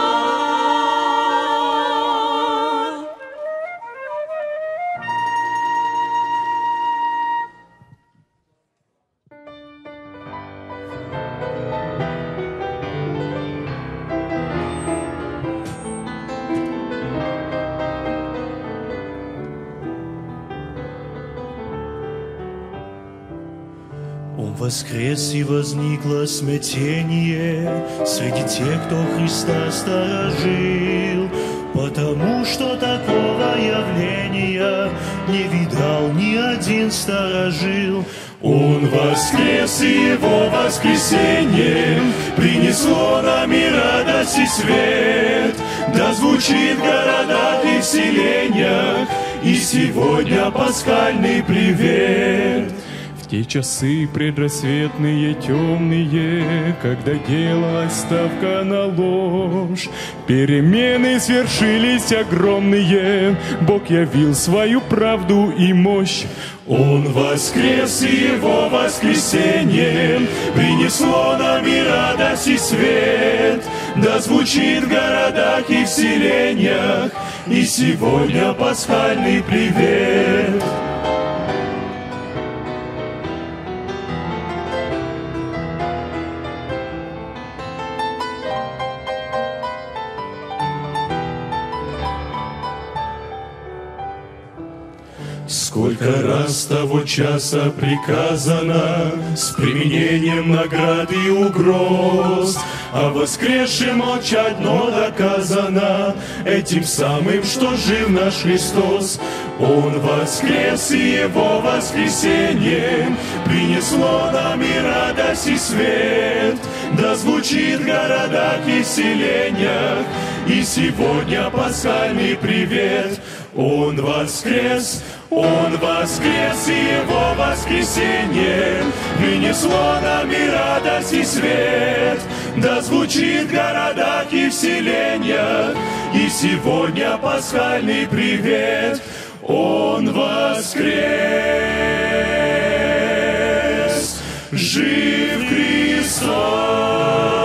Воскрес и возникло смятение среди тех, кто Христа сторожил, потому что такого явления не видал ни один сторожил. Он воскрес, и Его воскресенье принесло нам и радость, и свет. Да звучит в городах и в селениях и сегодня пасхальный привет. В те часы предрассветные, темные, когда делалась ставка на ложь, перемены свершились огромные, Бог явил свою правду и мощь. Он воскрес, и Его воскресенье принесло нам и радость, и свет. Да звучит в городах и в селениях и сегодня пасхальный привет. Сколько раз того часа приказано с применением наград и угроз, а воскресшим молчать, но доказано этим самым, что жив наш Христос. Он воскрес, и Его воскресенье принесло нам и радость, и свет. Да звучит в городах и в селениях и сегодня пасхальный привет. Он воскрес, и Его воскресенье принесло нам и радость, и свет. Да звучит в городах и в селениях и сегодня пасхальный привет. Он воскрес, жив Христос.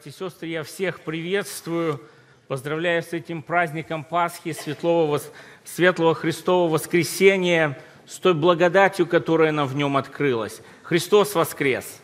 Братья и сестры, я всех приветствую, поздравляю с этим праздником Пасхи, светлого Христового воскресения, с той благодатью, которая нам в нем открылась. Христос воскрес!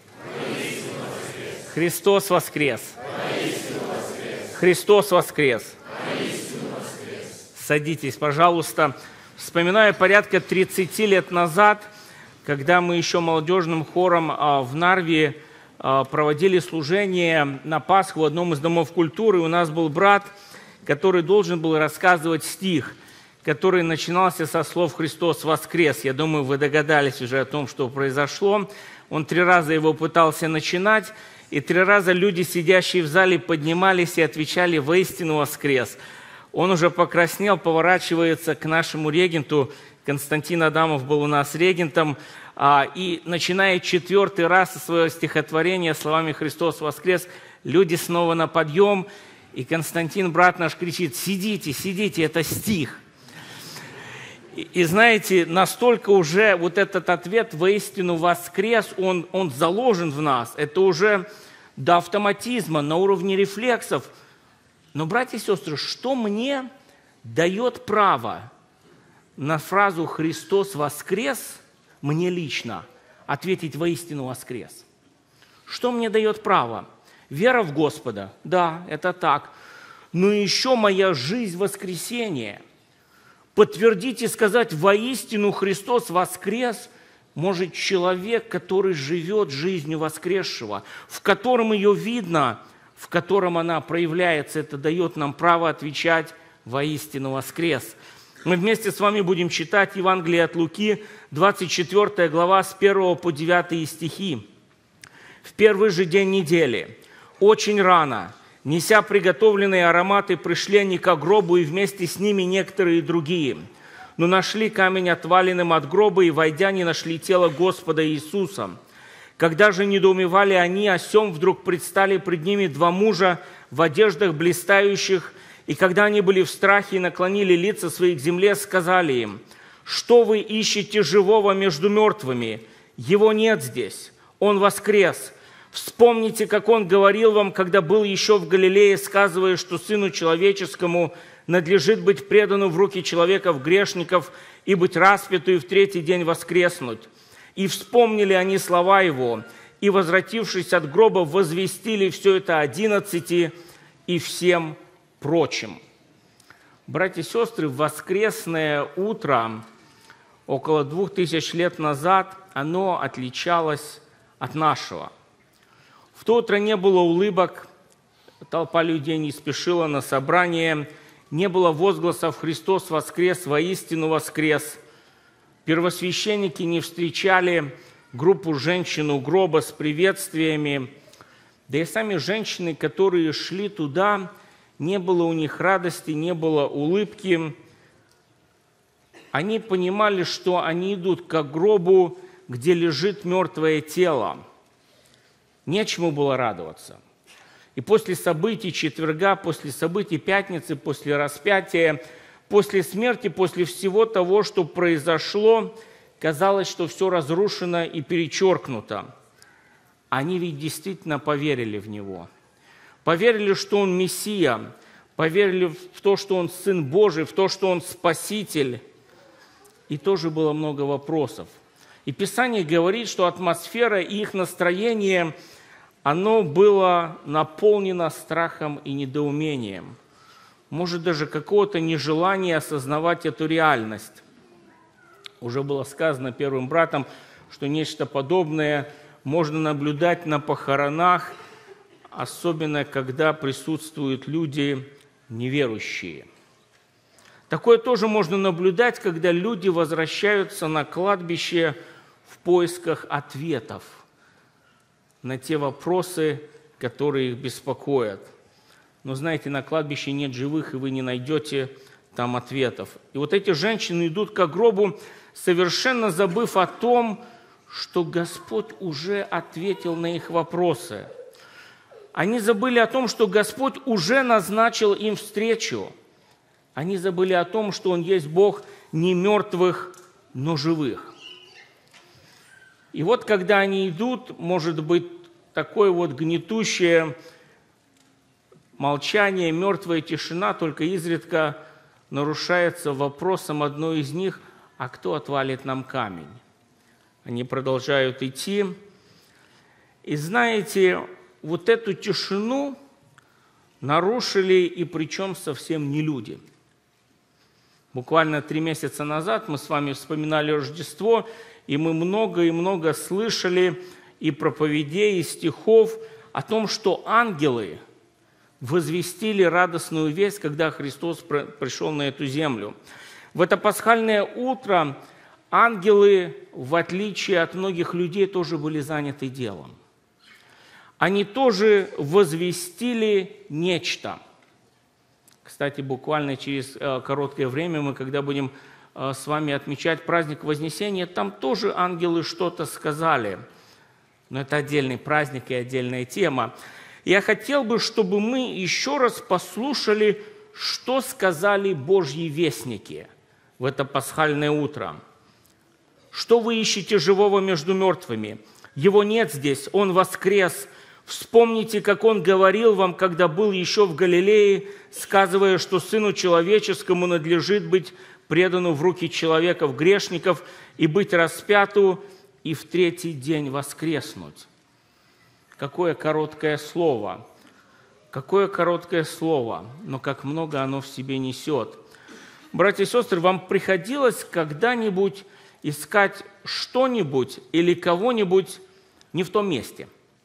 Христос воскрес! Христос воскрес! Садитесь, пожалуйста. Вспоминаю порядка 30 лет назад, когда мы еще молодежным хором в Нарве проводили служение на Пасху в одном из домов культуры. У нас был брат, который должен был рассказывать стих, который начинался со слов «Христос воскрес». Я думаю, вы догадались уже о том, что произошло. Он 3 раза его пытался начинать, и 3 раза люди, сидящие в зале, поднимались и отвечали «Воистину воскрес». Он уже покраснел, поворачивается к нашему регенту. Константин Адамов был у нас регентом. И начиная 4-й раз свое стихотворение словами «Христос воскрес», люди снова на подъем. И Константин, брат наш, кричит: «Сидите, сидите, это стих». И знаете, настолько уже вот этот ответ «воистину воскрес», он заложен в нас. Это уже до автоматизма, на уровне рефлексов. Но, братья и сестры, что мне дает право на фразу «Христос воскрес» мне лично ответить «воистину воскрес»? Что мне дает право? Вера в Господа? Да, это так. Но еще моя жизнь воскресения. Подтвердить и сказать «воистину Христос воскрес» может человек, который живет жизнью воскресшего, в котором ее видно, в котором она проявляется. Это дает нам право отвечать «воистину воскрес». Мы вместе с вами будем читать Евангелие от Луки, 24 глава, с 1 по 9 стихи. «В первый же день недели, очень рано, неся приготовленные ароматы, пришли они ко гробу, и вместе с ними некоторые другие. Но нашли камень отваленным от гроба, и, войдя, не нашли тело Господа Иисуса. Когда же недоумевали они, о сем вдруг предстали пред ними 2 мужа в одеждах блистающих, и когда они были в страхе и наклонили лица свои к земле, сказали им: что вы ищете живого между мертвыми? Его нет здесь, он воскрес. Вспомните, как он говорил вам, когда был еще в Галилее, сказывая, что Сыну Человеческому надлежит быть предану в руки человеков-грешников и быть распяту и в 3-й день воскреснуть. И вспомнили они слова его, и, возвратившись от гроба, возвестили все это 11 и всем прочим». Братья и сестры, воскресное утро около 2000 лет назад, оно отличалось от нашего. В то утро не было улыбок, толпа людей не спешила на собрание, не было возгласов «Христос воскрес, воистину воскрес». Первосвященники не встречали группу женщин у гроба с приветствиями. Да и сами женщины, которые шли туда, не было у них радости, не было улыбки. Они понимали, что они идут к гробу, где лежит мертвое тело. Нечему было радоваться. И после событий четверга, после событий пятницы, после распятия, после смерти, после всего того, что произошло, казалось, что все разрушено и перечеркнуто. Они ведь действительно поверили в Него. Поверили, что Он Мессия, поверили в то, что Он Сын Божий, в то, что Он Спаситель. И тоже было много вопросов. И Писание говорит, что атмосфера и их настроение, оно было наполнено страхом и недоумением. Может, даже какого-то нежелания осознавать эту реальность. Уже было сказано первым братом, что нечто подобное можно наблюдать на похоронах, особенно когда присутствуют люди неверующие. Такое тоже можно наблюдать, когда люди возвращаются на кладбище в поисках ответов на те вопросы, которые их беспокоят. Но знаете, на кладбище нет живых, и вы не найдете там ответов. И вот эти женщины идут к гробу, совершенно забыв о том, что Господь уже ответил на их вопросы. Они забыли о том, что Господь уже назначил им встречу. Они забыли о том, что Он есть Бог не мертвых, но живых. И вот когда они идут, может быть, такое вот гнетущее молчание, мертвая тишина, только изредка нарушается вопросом одной из них: а кто отвалит нам камень? Они продолжают идти. И знаете, вот эту тишину нарушили, и причем совсем не люди. Буквально 3 месяца назад мы с вами вспоминали Рождество, и мы много и много слышали и проповедей, и стихов о том, что ангелы возвестили радостную весть, когда Христос пришел на эту землю. В это пасхальное утро ангелы, в отличие от многих людей, тоже были заняты делом. Они тоже возвестили нечто. Кстати, буквально через короткое время мы, когда будем с вами отмечать праздник Вознесения, там тоже ангелы что-то сказали. Но это отдельный праздник и отдельная тема. Я хотел бы, чтобы мы еще раз послушали, что сказали Божьи вестники в это пасхальное утро. Что вы ищете живого между мертвыми? Его нет здесь, Он воскрес. Вспомните, как Он говорил вам, когда был еще в Галилее, сказывая, что Сыну Человеческому надлежит быть предану в руки человеков грешников и быть распяту, и в 3-й день воскреснуть. Какое короткое слово! Какое короткое слово, но как много оно в себе несет. Братья и сестры, вам приходилось когда-нибудь искать что-нибудь или кого-нибудь не в том месте?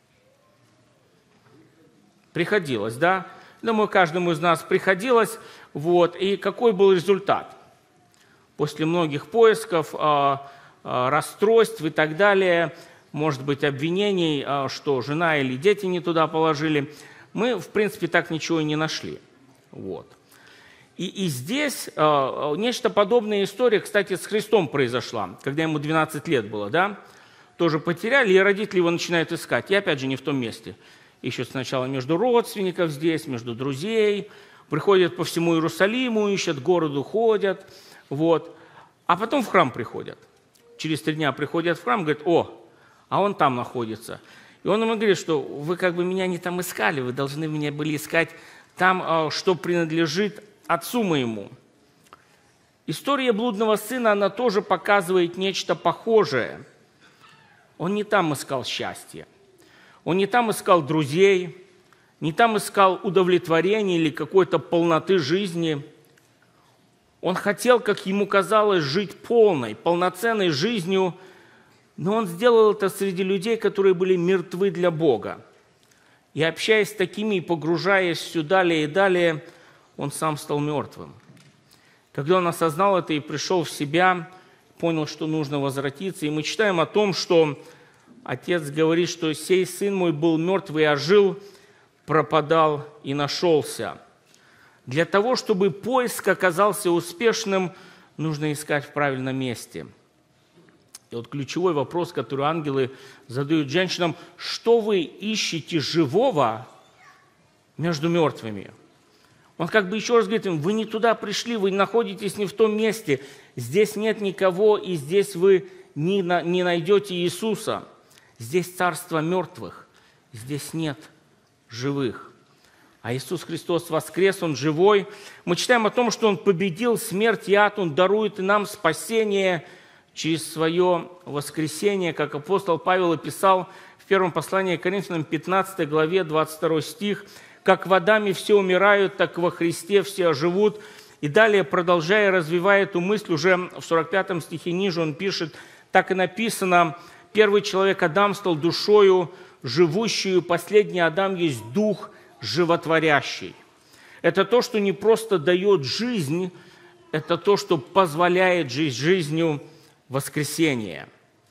Приходилось, да? Думаю, каждому из нас приходилось. Вот. И какой был результат? После многих поисков, расстройств и так далее, может быть, обвинений, что жена или дети не туда положили, мы, в принципе, так ничего и не нашли. Вот. И здесь нечто подобная история, кстати, с Христом произошла, когда ему 12 лет было, да? Тоже потеряли, и родители его начинают искать. И опять же не в том месте. Ищут сначала между родственников здесь, между друзей, приходят по всему Иерусалиму, ищут, городу ходят, вот. А потом в храм приходят. Через 3 дня приходят в храм, говорят: о, а он там находится. И он ему говорит, что вы как бы меня не там искали, вы должны меня были искать там, что принадлежит отцу моему. История блудного сына, она тоже показывает нечто похожее. Он не там искал счастье. Он не там искал друзей, не там искал удовлетворения или какой-то полноты жизни. Он хотел, как ему казалось, жить полной, полноценной жизнью, но он сделал это среди людей, которые были мертвы для Бога. И общаясь с такими, и погружаясь все далее и далее, он сам стал мертвым. Когда он осознал это и пришел в себя, понял, что нужно возвратиться, и мы читаем о том, что Отец говорит, что «сей сын мой был мертв и ожил, пропадал и нашелся». Для того, чтобы поиск оказался успешным, нужно искать в правильном месте. И вот ключевой вопрос, который ангелы задают женщинам: что вы ищете живого между мертвыми? Он как бы еще раз говорит им: вы не туда пришли, вы находитесь не в том месте, здесь нет никого, и здесь вы не найдете Иисуса. Здесь царство мертвых, здесь нет живых. А Иисус Христос воскрес, Он живой. Мы читаем о том, что Он победил смерть и ад, Он дарует и нам спасение через Свое воскресение, как апостол Павел описал в первом послании к Коринфянам, 15 главе, 22 стих: «Как в Адаме все умирают, так во Христе все оживут». И далее, продолжая, развивая эту мысль, уже в 45 стихе ниже он пишет: «Так и написано: первый человек Адам стал душою живущую, последний Адам есть дух животворящий». Это то, что не просто дает жизнь, это то, что позволяет жить жизнью воскресения.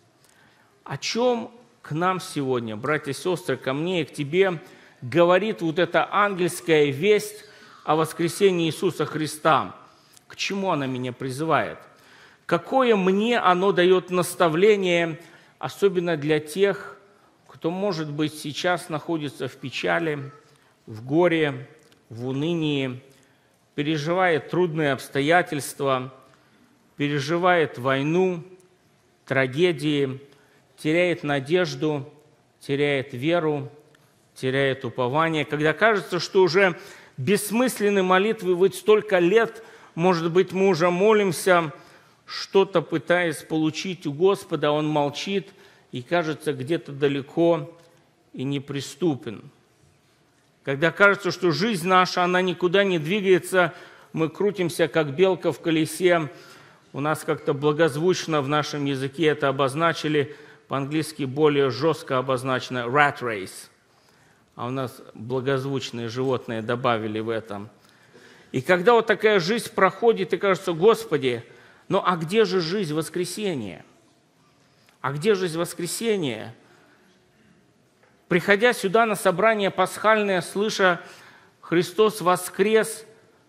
О чем к нам сегодня, братья и сестры, ко мне и к тебе, говорит вот эта ангельская весть о воскресении Иисуса Христа? К чему она меня призывает? Какое мне оно дает наставление, особенно для тех, кто, может быть, сейчас находится в печали, в горе, в унынии, переживает трудные обстоятельства, переживает войну, трагедии, теряет надежду, теряет веру, теряет упование, когда кажется, что уже бессмысленны молитвы, ведь столько лет, может быть, мы уже молимся, что-то пытаясь получить у Господа, Он молчит и кажется где-то далеко и неприступен. Когда кажется, что жизнь наша, она никуда не двигается, мы крутимся, как белка в колесе. У нас как-то благозвучно в нашем языке это обозначили, по-английски более жестко обозначено rat race. А у нас благозвучные животные добавили в этом. И когда вот такая жизнь проходит, и кажется, Господи, ну а где же жизнь воскресения? А где жизнь воскресения? Приходя сюда на собрание пасхальное, слыша «Христос воскрес»,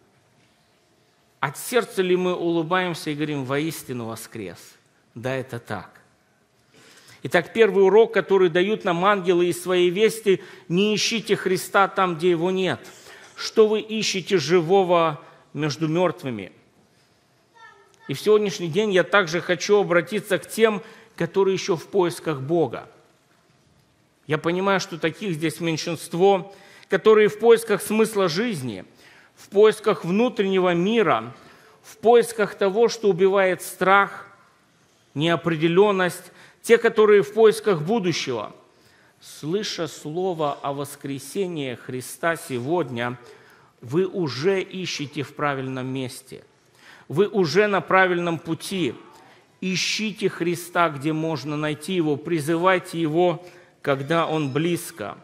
от сердца ли мы улыбаемся и говорим «Воистину воскрес»? Да, это так. Итак, первый урок, который дают нам ангелы из своей вести, не ищите Христа там, где Его нет. Что вы ищете живого между мертвыми? И в сегодняшний день я также хочу обратиться к тем, которые еще в поисках Бога. Я понимаю, что таких здесь меньшинство, которые в поисках смысла жизни, в поисках внутреннего мира, в поисках того, что убивает страх, неопределенность, те, которые в поисках будущего. Слыша слово о воскресении Христа сегодня, вы уже ищете в правильном месте. Вы уже на правильном пути. Ищите Христа, где можно найти Его, призывайте Его, когда Он близко.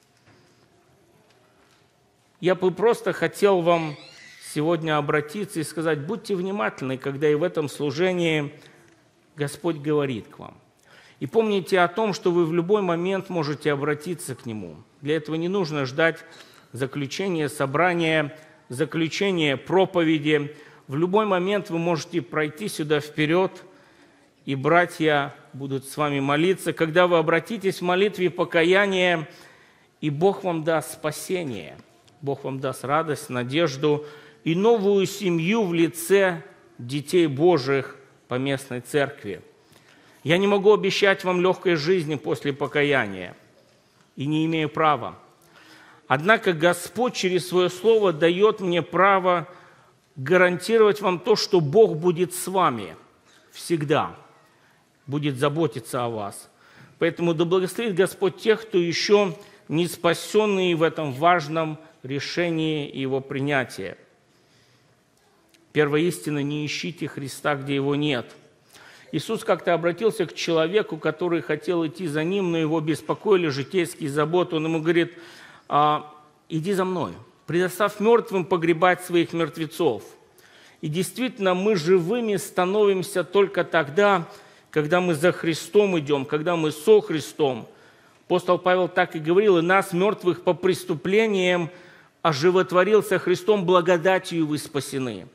Я бы просто хотел вам сегодня обратиться и сказать, будьте внимательны, когда и в этом служении Господь говорит к вам. И помните о том, что вы в любой момент можете обратиться к Нему. Для этого не нужно ждать заключения собрания, заключения проповеди. В любой момент вы можете пройти сюда вперед, и братья будут с вами молиться. Когда вы обратитесь в молитве покаяния, и Бог вам даст спасение, Бог вам даст радость, надежду и новую семью в лице детей Божьих по местной церкви. Я не могу обещать вам легкой жизни после покаяния, и не имею права. Однако Господь через Свое Слово дает мне право гарантировать вам то, что Бог будет с вами всегда, будет заботиться о вас. Поэтому да благословит Господь тех, кто еще не спасенный в этом важном решении Его принятия. Первая истина – не ищите Христа, где Его нет. Иисус как-то обратился к человеку, который хотел идти за Ним, но его беспокоили житейские заботы. Он ему говорит, иди за мной, предоставь мертвым погребать своих мертвецов. И действительно, мы живыми становимся только тогда, когда мы за Христом идем, когда мы со Христом. Апостол Павел так и говорил, и нас, мертвых по преступлениям, оживотворился Христом, благодатью вы спасены.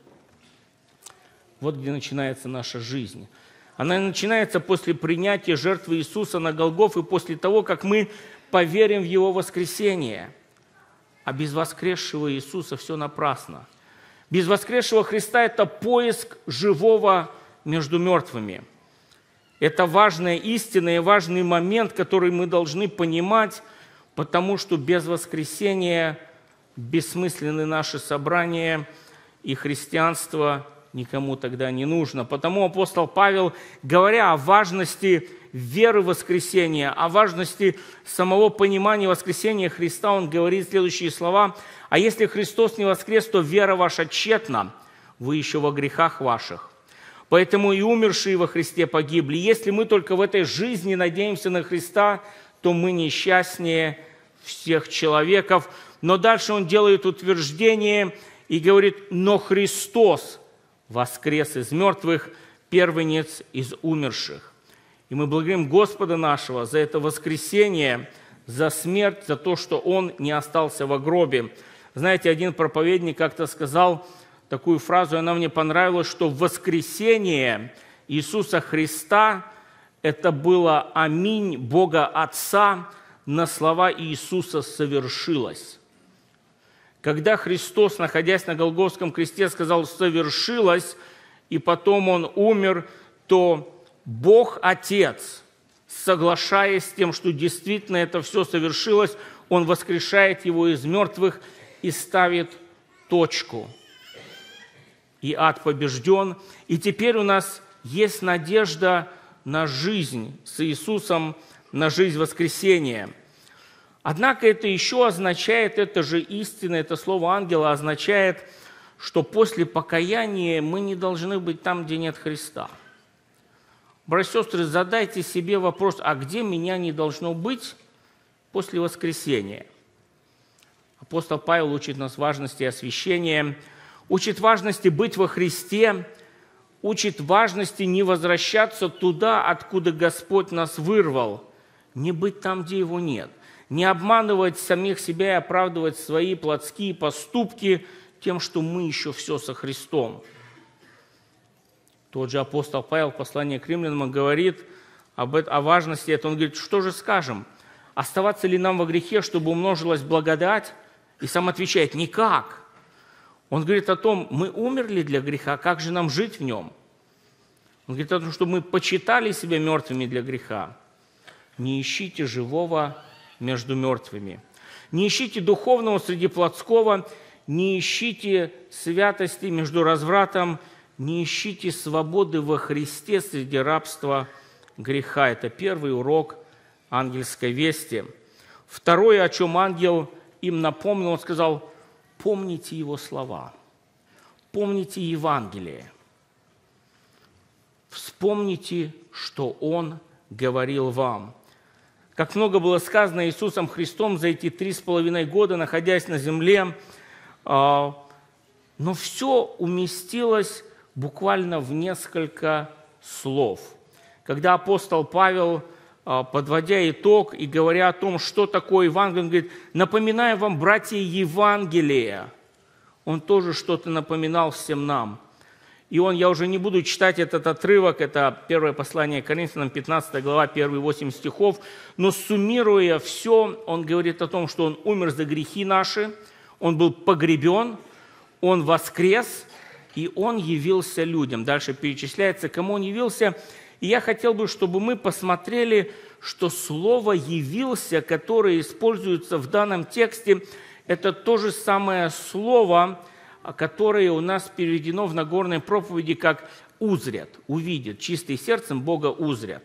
Вот где начинается наша жизнь. Она начинается после принятия жертвы Иисуса на Голгофе, после того, как мы поверим в Его воскресение. А без воскресшего Иисуса все напрасно. Без воскресшего Христа – это поиск живого между мертвыми. Это важная истина и важный момент, который мы должны понимать, потому что без воскресения бессмысленны наши собрания, и христианство никому тогда не нужно. Потому апостол Павел, говоря о важности веры в воскресение, о важности самого понимания воскресения Христа, он говорит следующие слова: «А если Христос не воскрес, то вера ваша тщетна, вы еще во грехах ваших. Поэтому и умершие во Христе погибли. Если мы только в этой жизни надеемся на Христа, то мы несчастнее всех человеков». Но дальше он делает утверждение и говорит: «Но Христос воскрес из мертвых, первенец из умерших». И мы благодарим Господа нашего за это воскресение, за смерть, за то, что Он не остался во гробе. Знаете, один проповедник как-то сказал такую фразу, и она мне понравилась, что воскресение Иисуса Христа – это было аминь Бога Отца на слова Иисуса совершилось. Когда Христос, находясь на Голгофском кресте, сказал «совершилось», и потом Он умер, то Бог Отец, соглашаясь с тем, что действительно это все совершилось, Он воскрешает его из мертвых и ставит точку. И ад побежден. И теперь у нас есть надежда на жизнь с Иисусом, на жизнь воскресения. Однако это еще означает, это же истина, это слово ангела означает, что после покаяния мы не должны быть там, где нет Христа. Братья и сестры, задайте себе вопрос, а где меня не должно быть после воскресения? Апостол Павел учит нас важности освящения, учит важности быть во Христе, учит важности не возвращаться туда, откуда Господь нас вырвал, не быть там, где Его нет, не обманывать самих себя и оправдывать свои плотские поступки тем, что мы еще все со Христом. Тот же апостол Павел в послании к римлянам говорит о важности этого. Он говорит, что же скажем? Оставаться ли нам во грехе, чтобы умножилась благодать? И сам отвечает, никак. Он говорит о том, мы умерли для греха, как же нам жить в нем? Он говорит о том, что мы почитали себя мертвыми для греха. Не ищите живого между мертвыми. Не ищите духовного среди плотского, не ищите святости между развратом, не ищите свободы во Христе среди рабства греха. Это первый урок ангельской вести. Второе, о чем ангел им напомнил, он сказал, помните его слова, помните Евангелие, вспомните, что он говорил вам. Как много было сказано Иисусом Христом за эти 3,5 года, находясь на земле, но все уместилось буквально в несколько слов. Когда апостол Павел, подводя итог и говоря о том, что такое Евангелие, он говорит, напоминаю вам, братья, Евангелие. Он тоже что-то напоминал всем нам. И я уже не буду читать этот отрывок, это первое послание к Коринфянам, 15 глава, первые 8 стихов, но суммируя все, он говорит о том, что он умер за грехи наши, он был погребен, он воскрес, и он явился людям. Дальше перечисляется, кому он явился. И я хотел бы, чтобы мы посмотрели, что слово «явился», которое используется в данном тексте, это то же самое слово, которое у нас переведено в Нагорной проповеди как «узрят», «увидят», «чистым сердцем Бога узрят».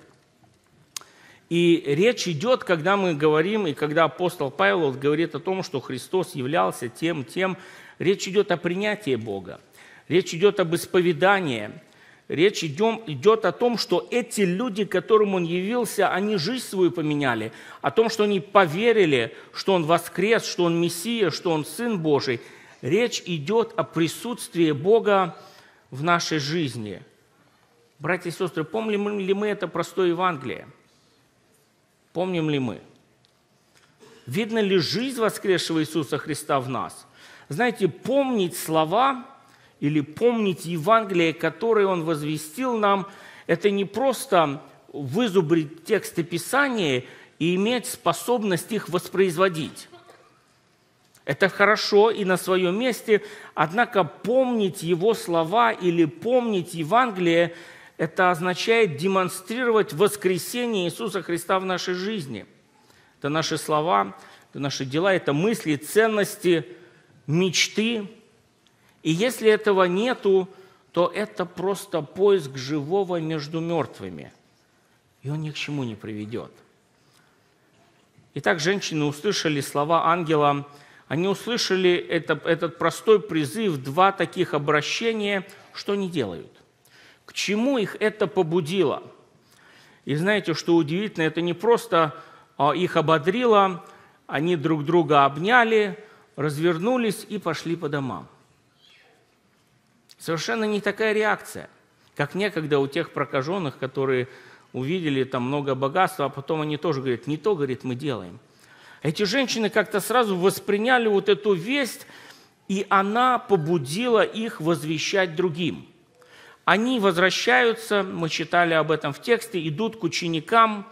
И речь идет, когда мы говорим, и когда апостол Павел говорит о том, что Христос являлся тем, речь идет о принятии Бога, речь идет об исповедании, речь идет о том, что эти люди, которым Он явился, они жизнь свою поменяли, о том, что они поверили, что Он воскрес, что Он Мессия, что Он Сын Божий. Речь идет о присутствии Бога в нашей жизни. Братья и сестры, помним ли мы это простое Евангелие? Помним ли мы? Видно ли жизнь воскресшего Иисуса Христа в нас? Знаете, помнить слова или помнить Евангелие, которое Он возвестил нам, это не просто вызубрить тексты Писания и иметь способность их воспроизводить. Это хорошо и на своем месте, однако помнить Его слова или помнить Евангелие, это означает демонстрировать воскресение Иисуса Христа в нашей жизни. Это наши слова, это наши дела, это мысли, ценности, мечты. И если этого нету, то это просто поиск живого между мертвыми. И он ни к чему не приведет. Итак, женщины услышали слова ангела. Они услышали этот простой призыв, два таких обращения, что они делают. К чему их это побудило? И знаете, что удивительно, это не просто их ободрило, они друг друга обняли, развернулись и пошли по домам. Совершенно не такая реакция, как некогда у тех прокаженных, которые увидели там много богатства, а потом они тоже говорят, не то, говорит, мы делаем. Эти женщины как-то сразу восприняли вот эту весть, и она побудила их возвещать другим. Они возвращаются, мы читали об этом в тексте, идут к ученикам,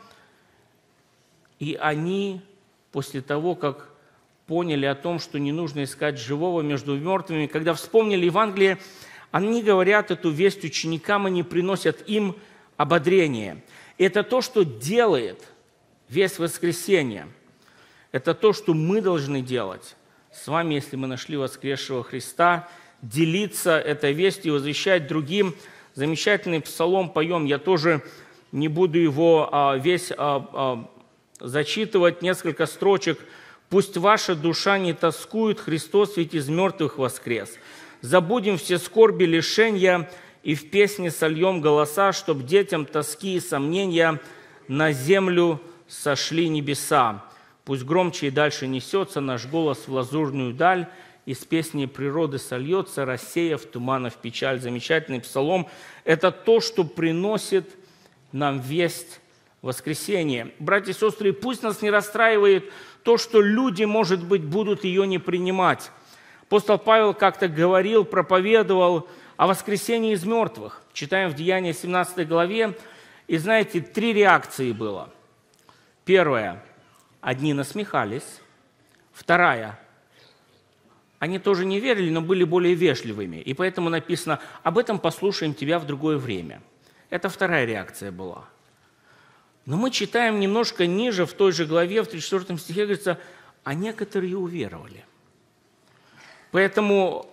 и они после того, как поняли о том, что не нужно искать живого между мертвыми, когда вспомнили Евангелие, они говорят эту весть ученикам, они приносят им ободрение. Это то, что делает весть воскресения. Это то, что мы должны делать с вами, если мы нашли воскресшего Христа, делиться этой вестью, возвещать другим. Замечательный псалом поем, я тоже не буду его весь зачитывать, несколько строчек. «Пусть ваша душа не тоскует, Христос ведь из мертвых воскрес. Забудем все скорби, лишения, и в песне сольем голоса, чтоб детям тоски и сомнения на землю сошли небеса. Пусть громче и дальше несется наш голос в лазурную даль, из песни природы сольется, рассеяв туманов печаль». Замечательный псалом. Это то, что приносит нам весть воскресения. Братья и сестры, пусть нас не расстраивает то, что люди, может быть, будут ее не принимать. Апостол Павел как-то говорил, проповедовал о воскресении из мертвых. Читаем в Деяниях 17 главе, и знаете, 3 реакции было. Первая – одни насмехались. Вторая – они тоже не верили, но были более вежливыми. И поэтому написано: «Об этом послушаем тебя в другое время». Это вторая реакция была. Но мы читаем немножко ниже, в той же главе, в 34 стихе, говорится, а некоторые уверовали. Поэтому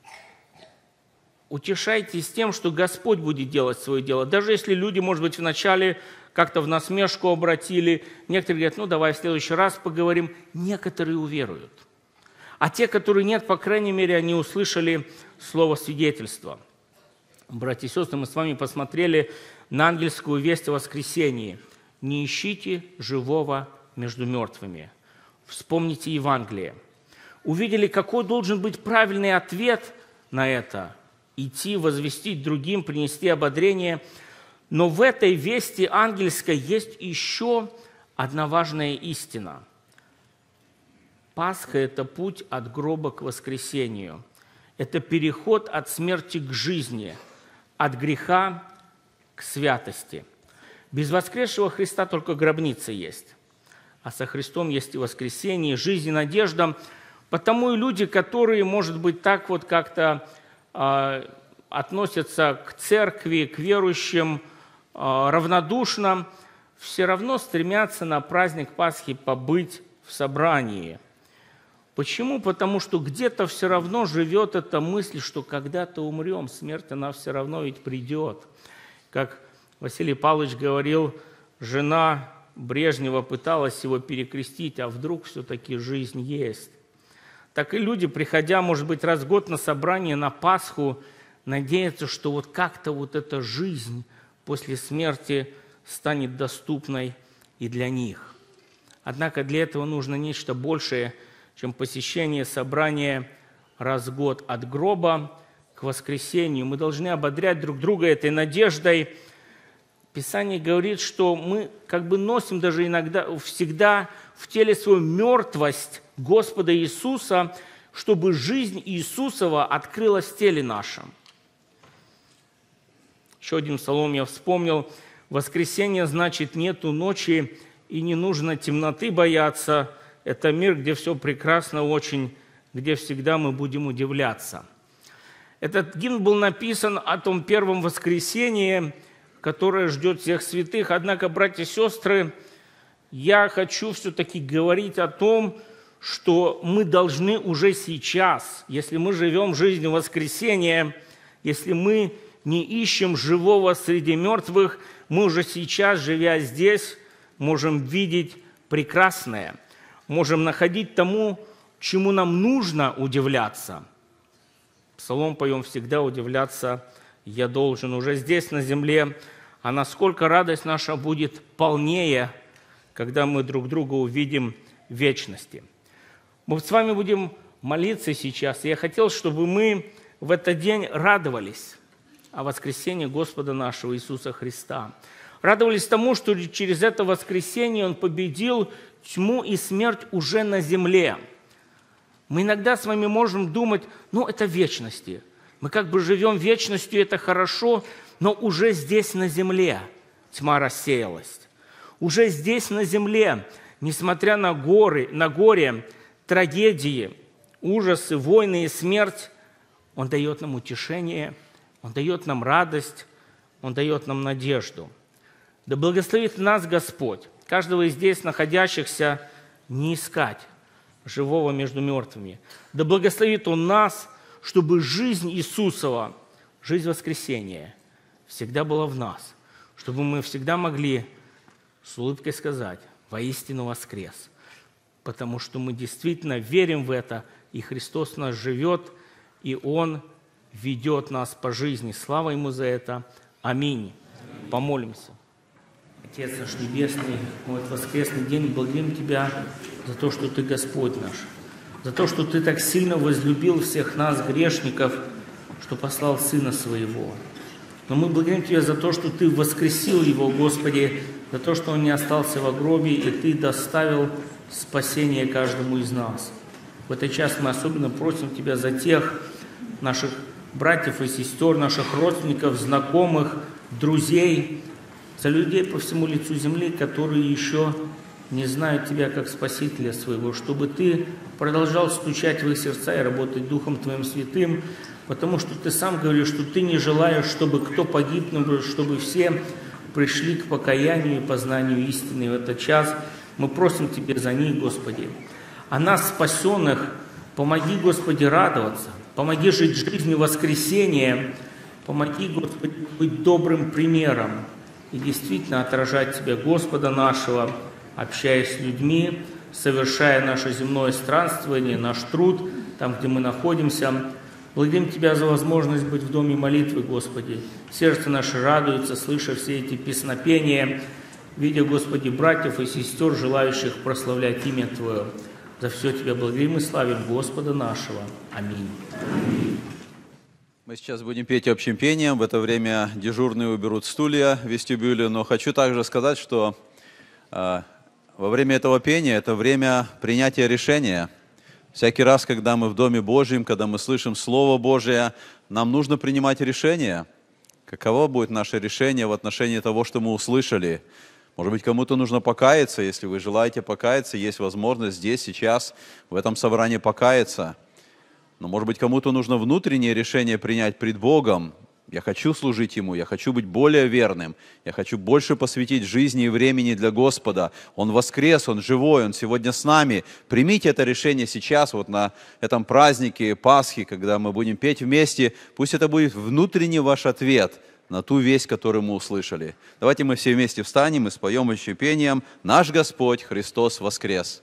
утешайтесь тем, что Господь будет делать свое дело. Даже если люди, может быть, вначале как-то в насмешку обратили, некоторые говорят, ну давай в следующий раз поговорим, некоторые уверуют. А те, которые нет, по крайней мере, они услышали слово свидетельства. Братья и сестры, мы с вами посмотрели на ангельскую весть о воскресении. «Не ищите живого между мертвыми». Вспомните Евангелие. Увидели, какой должен быть правильный ответ на это. Идти, возвестить другим, принести ободрение. Но в этой вести ангельской есть еще одна важная истина. Пасха – это путь от гроба к воскресению. Это переход от смерти к жизни, от греха к святости. Без воскресшего Христа только гробница есть, а со Христом есть и воскресение, и жизнь, и надежда. Потому и люди, которые, может быть, так вот как-то относятся к церкви, к верующим равнодушно, все равно стремятся на праздник Пасхи побыть в собрании. Почему? Потому что где-то все равно живет эта мысль, что когда-то умрем, смерть, она все равно ведь придет. Как Василий Павлович говорил, жена Брежнева пыталась его перекрестить, а вдруг все-таки жизнь есть. Так и люди, приходя, может быть, раз в год на собрание, на Пасху, надеются, что вот как-то вот эта жизнь после смерти станет доступной и для них. Однако для этого нужно нечто большее, чем посещение собрания раз в год от гроба к воскресению. Мы должны ободрять друг друга этой надеждой. Писание говорит, что мы как бы носим даже иногда, всегда в теле свою мертвость Господа Иисуса, чтобы жизнь Иисусова открылась в теле нашем. Еще один псалом я вспомнил. Воскресенье значит нету ночи и не нужно темноты бояться. Это мир, где все прекрасно очень, где всегда мы будем удивляться. Этот гимн был написан о том первом воскресении, которое ждет всех святых. Однако, братья и сестры, я хочу все-таки говорить о том, что мы должны уже сейчас, если мы живем жизнью воскресения, если мы не ищем живого среди мертвых, мы уже сейчас, живя здесь, можем видеть прекрасное, можем находить тому, чему нам нужно удивляться. Псалом поем всегда удивляться я должен уже здесь, на земле, а насколько радость наша будет полнее, когда мы друг друга увидим в вечности. Мы с вами будем молиться сейчас. Я хотел, чтобы мы в этот день радовались о воскресении Господа нашего Иисуса Христа. Радовались тому, что через это воскресение Он победил тьму и смерть уже на земле. Мы иногда с вами можем думать, это вечности. Мы как бы живем вечностью, это хорошо, но уже здесь на земле тьма рассеялась. Уже здесь на земле, несмотря на горе, трагедии, ужасы, войны и смерть, Он дает нам утешение, Он дает нам радость, Он дает нам надежду. Да благословит нас Господь, каждого из здесь находящихся, не искать живого между мертвыми. Да благословит Он нас, чтобы жизнь Иисусова, жизнь воскресения всегда была в нас, чтобы мы всегда могли с улыбкой сказать: «Воистину воскрес», потому что мы действительно верим в это, и Христос в нас живет, и Он ведет нас по жизни. Слава Ему за это. Аминь. Помолимся. Отец наш Небесный, в этот воскресный день благодарим Тебя за то, что Ты Господь наш, за то, что Ты так сильно возлюбил всех нас, грешников, что послал Сына Своего. Но мы благодарим Тебя за то, что Ты воскресил Его, Господи, за то, что Он не остался во гробе, и Ты доставил спасение каждому из нас. В этот час мы особенно просим Тебя за тех наших братьев и сестер, наших родственников, знакомых, друзей, за людей по всему лицу земли, которые еще не знают Тебя как Спасителя своего, чтобы Ты продолжал стучать в их сердца и работать Духом Твоим Святым, потому что Ты сам говоришь, что Ты не желаешь, чтобы кто погиб, но чтобы все пришли к покаянию и познанию истины. И в этот час мы просим Тебя за них, Господи. А нас, спасенных, помоги, Господи, радоваться, помоги жить жизнью воскресения, помоги, Господи, быть добрым примером и действительно отражать Тебя, Господа нашего, общаясь с людьми, совершая наше земное странствование, наш труд, там, где мы находимся. Благодарим Тебя за возможность быть в доме молитвы, Господи. Сердце наше радуется, слыша все эти песнопения, видя, Господи, братьев и сестер, желающих прославлять имя Твое. За все Тебя благодарим и славим Господа нашего. Аминь. Мы сейчас будем петь общим пением. В это время дежурные уберут стулья в вестибюле. Но хочу также сказать, что во время этого пения это время принятия решения. Всякий раз, когда мы в Доме Божьем, когда мы слышим Слово Божие, нам нужно принимать решение. Каково будет наше решение в отношении того, что мы услышали? Может быть, кому-то нужно покаяться. Если вы желаете покаяться, есть возможность здесь, сейчас, в этом собрании покаяться. Но, может быть, кому-то нужно внутреннее решение принять пред Богом. Я хочу служить Ему, я хочу быть более верным, я хочу больше посвятить жизни и времени для Господа. Он воскрес, Он живой, Он сегодня с нами. Примите это решение сейчас, вот на этом празднике Пасхи, когда мы будем петь вместе. Пусть это будет внутренний ваш ответ на ту весть, которую мы услышали. Давайте мы все вместе встанем и споем еще пением «Наш Господь Христос воскрес».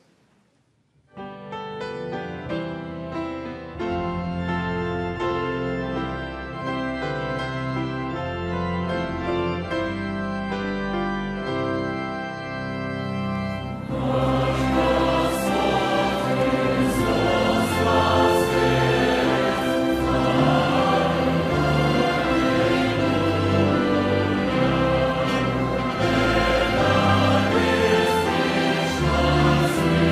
Господи,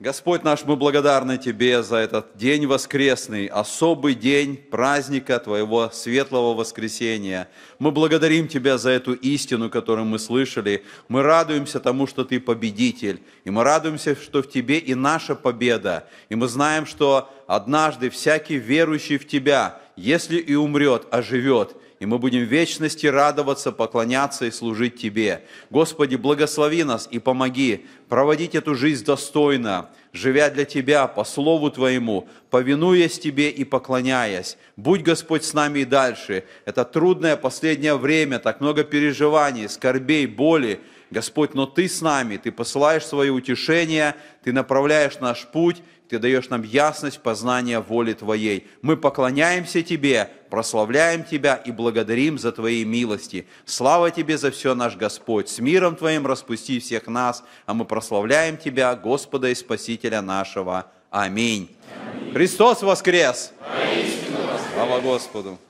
Господь наш, мы благодарны Тебе за этот день воскресный, особый день праздника Твоего светлого воскресения. Мы благодарим Тебя за эту истину, которую мы слышали. Мы радуемся тому, что Ты победитель. И мы радуемся, что в Тебе и наша победа. И мы знаем, что однажды всякий верующий в Тебя, если и умрет, оживет. И мы будем в вечности радоваться, поклоняться и служить Тебе. Господи, благослови нас и помоги проводить эту жизнь достойно, живя для Тебя, по Слову Твоему, повинуясь Тебе и поклоняясь. Будь, Господь, с нами и дальше. Это трудное последнее время, так много переживаний, скорбей, боли. Господь, но Ты с нами, Ты посылаешь свои утешения, Ты направляешь наш путь, Ты даешь нам ясность познания воли Твоей. Мы поклоняемся Тебе, прославляем Тебя и благодарим за Твои милости. Слава Тебе за все, наш Господь. С миром Твоим распусти всех нас, а мы прославляем Тебя, Господа и Спасителя нашего. Аминь. Аминь. Христос воскрес! Слава Господу!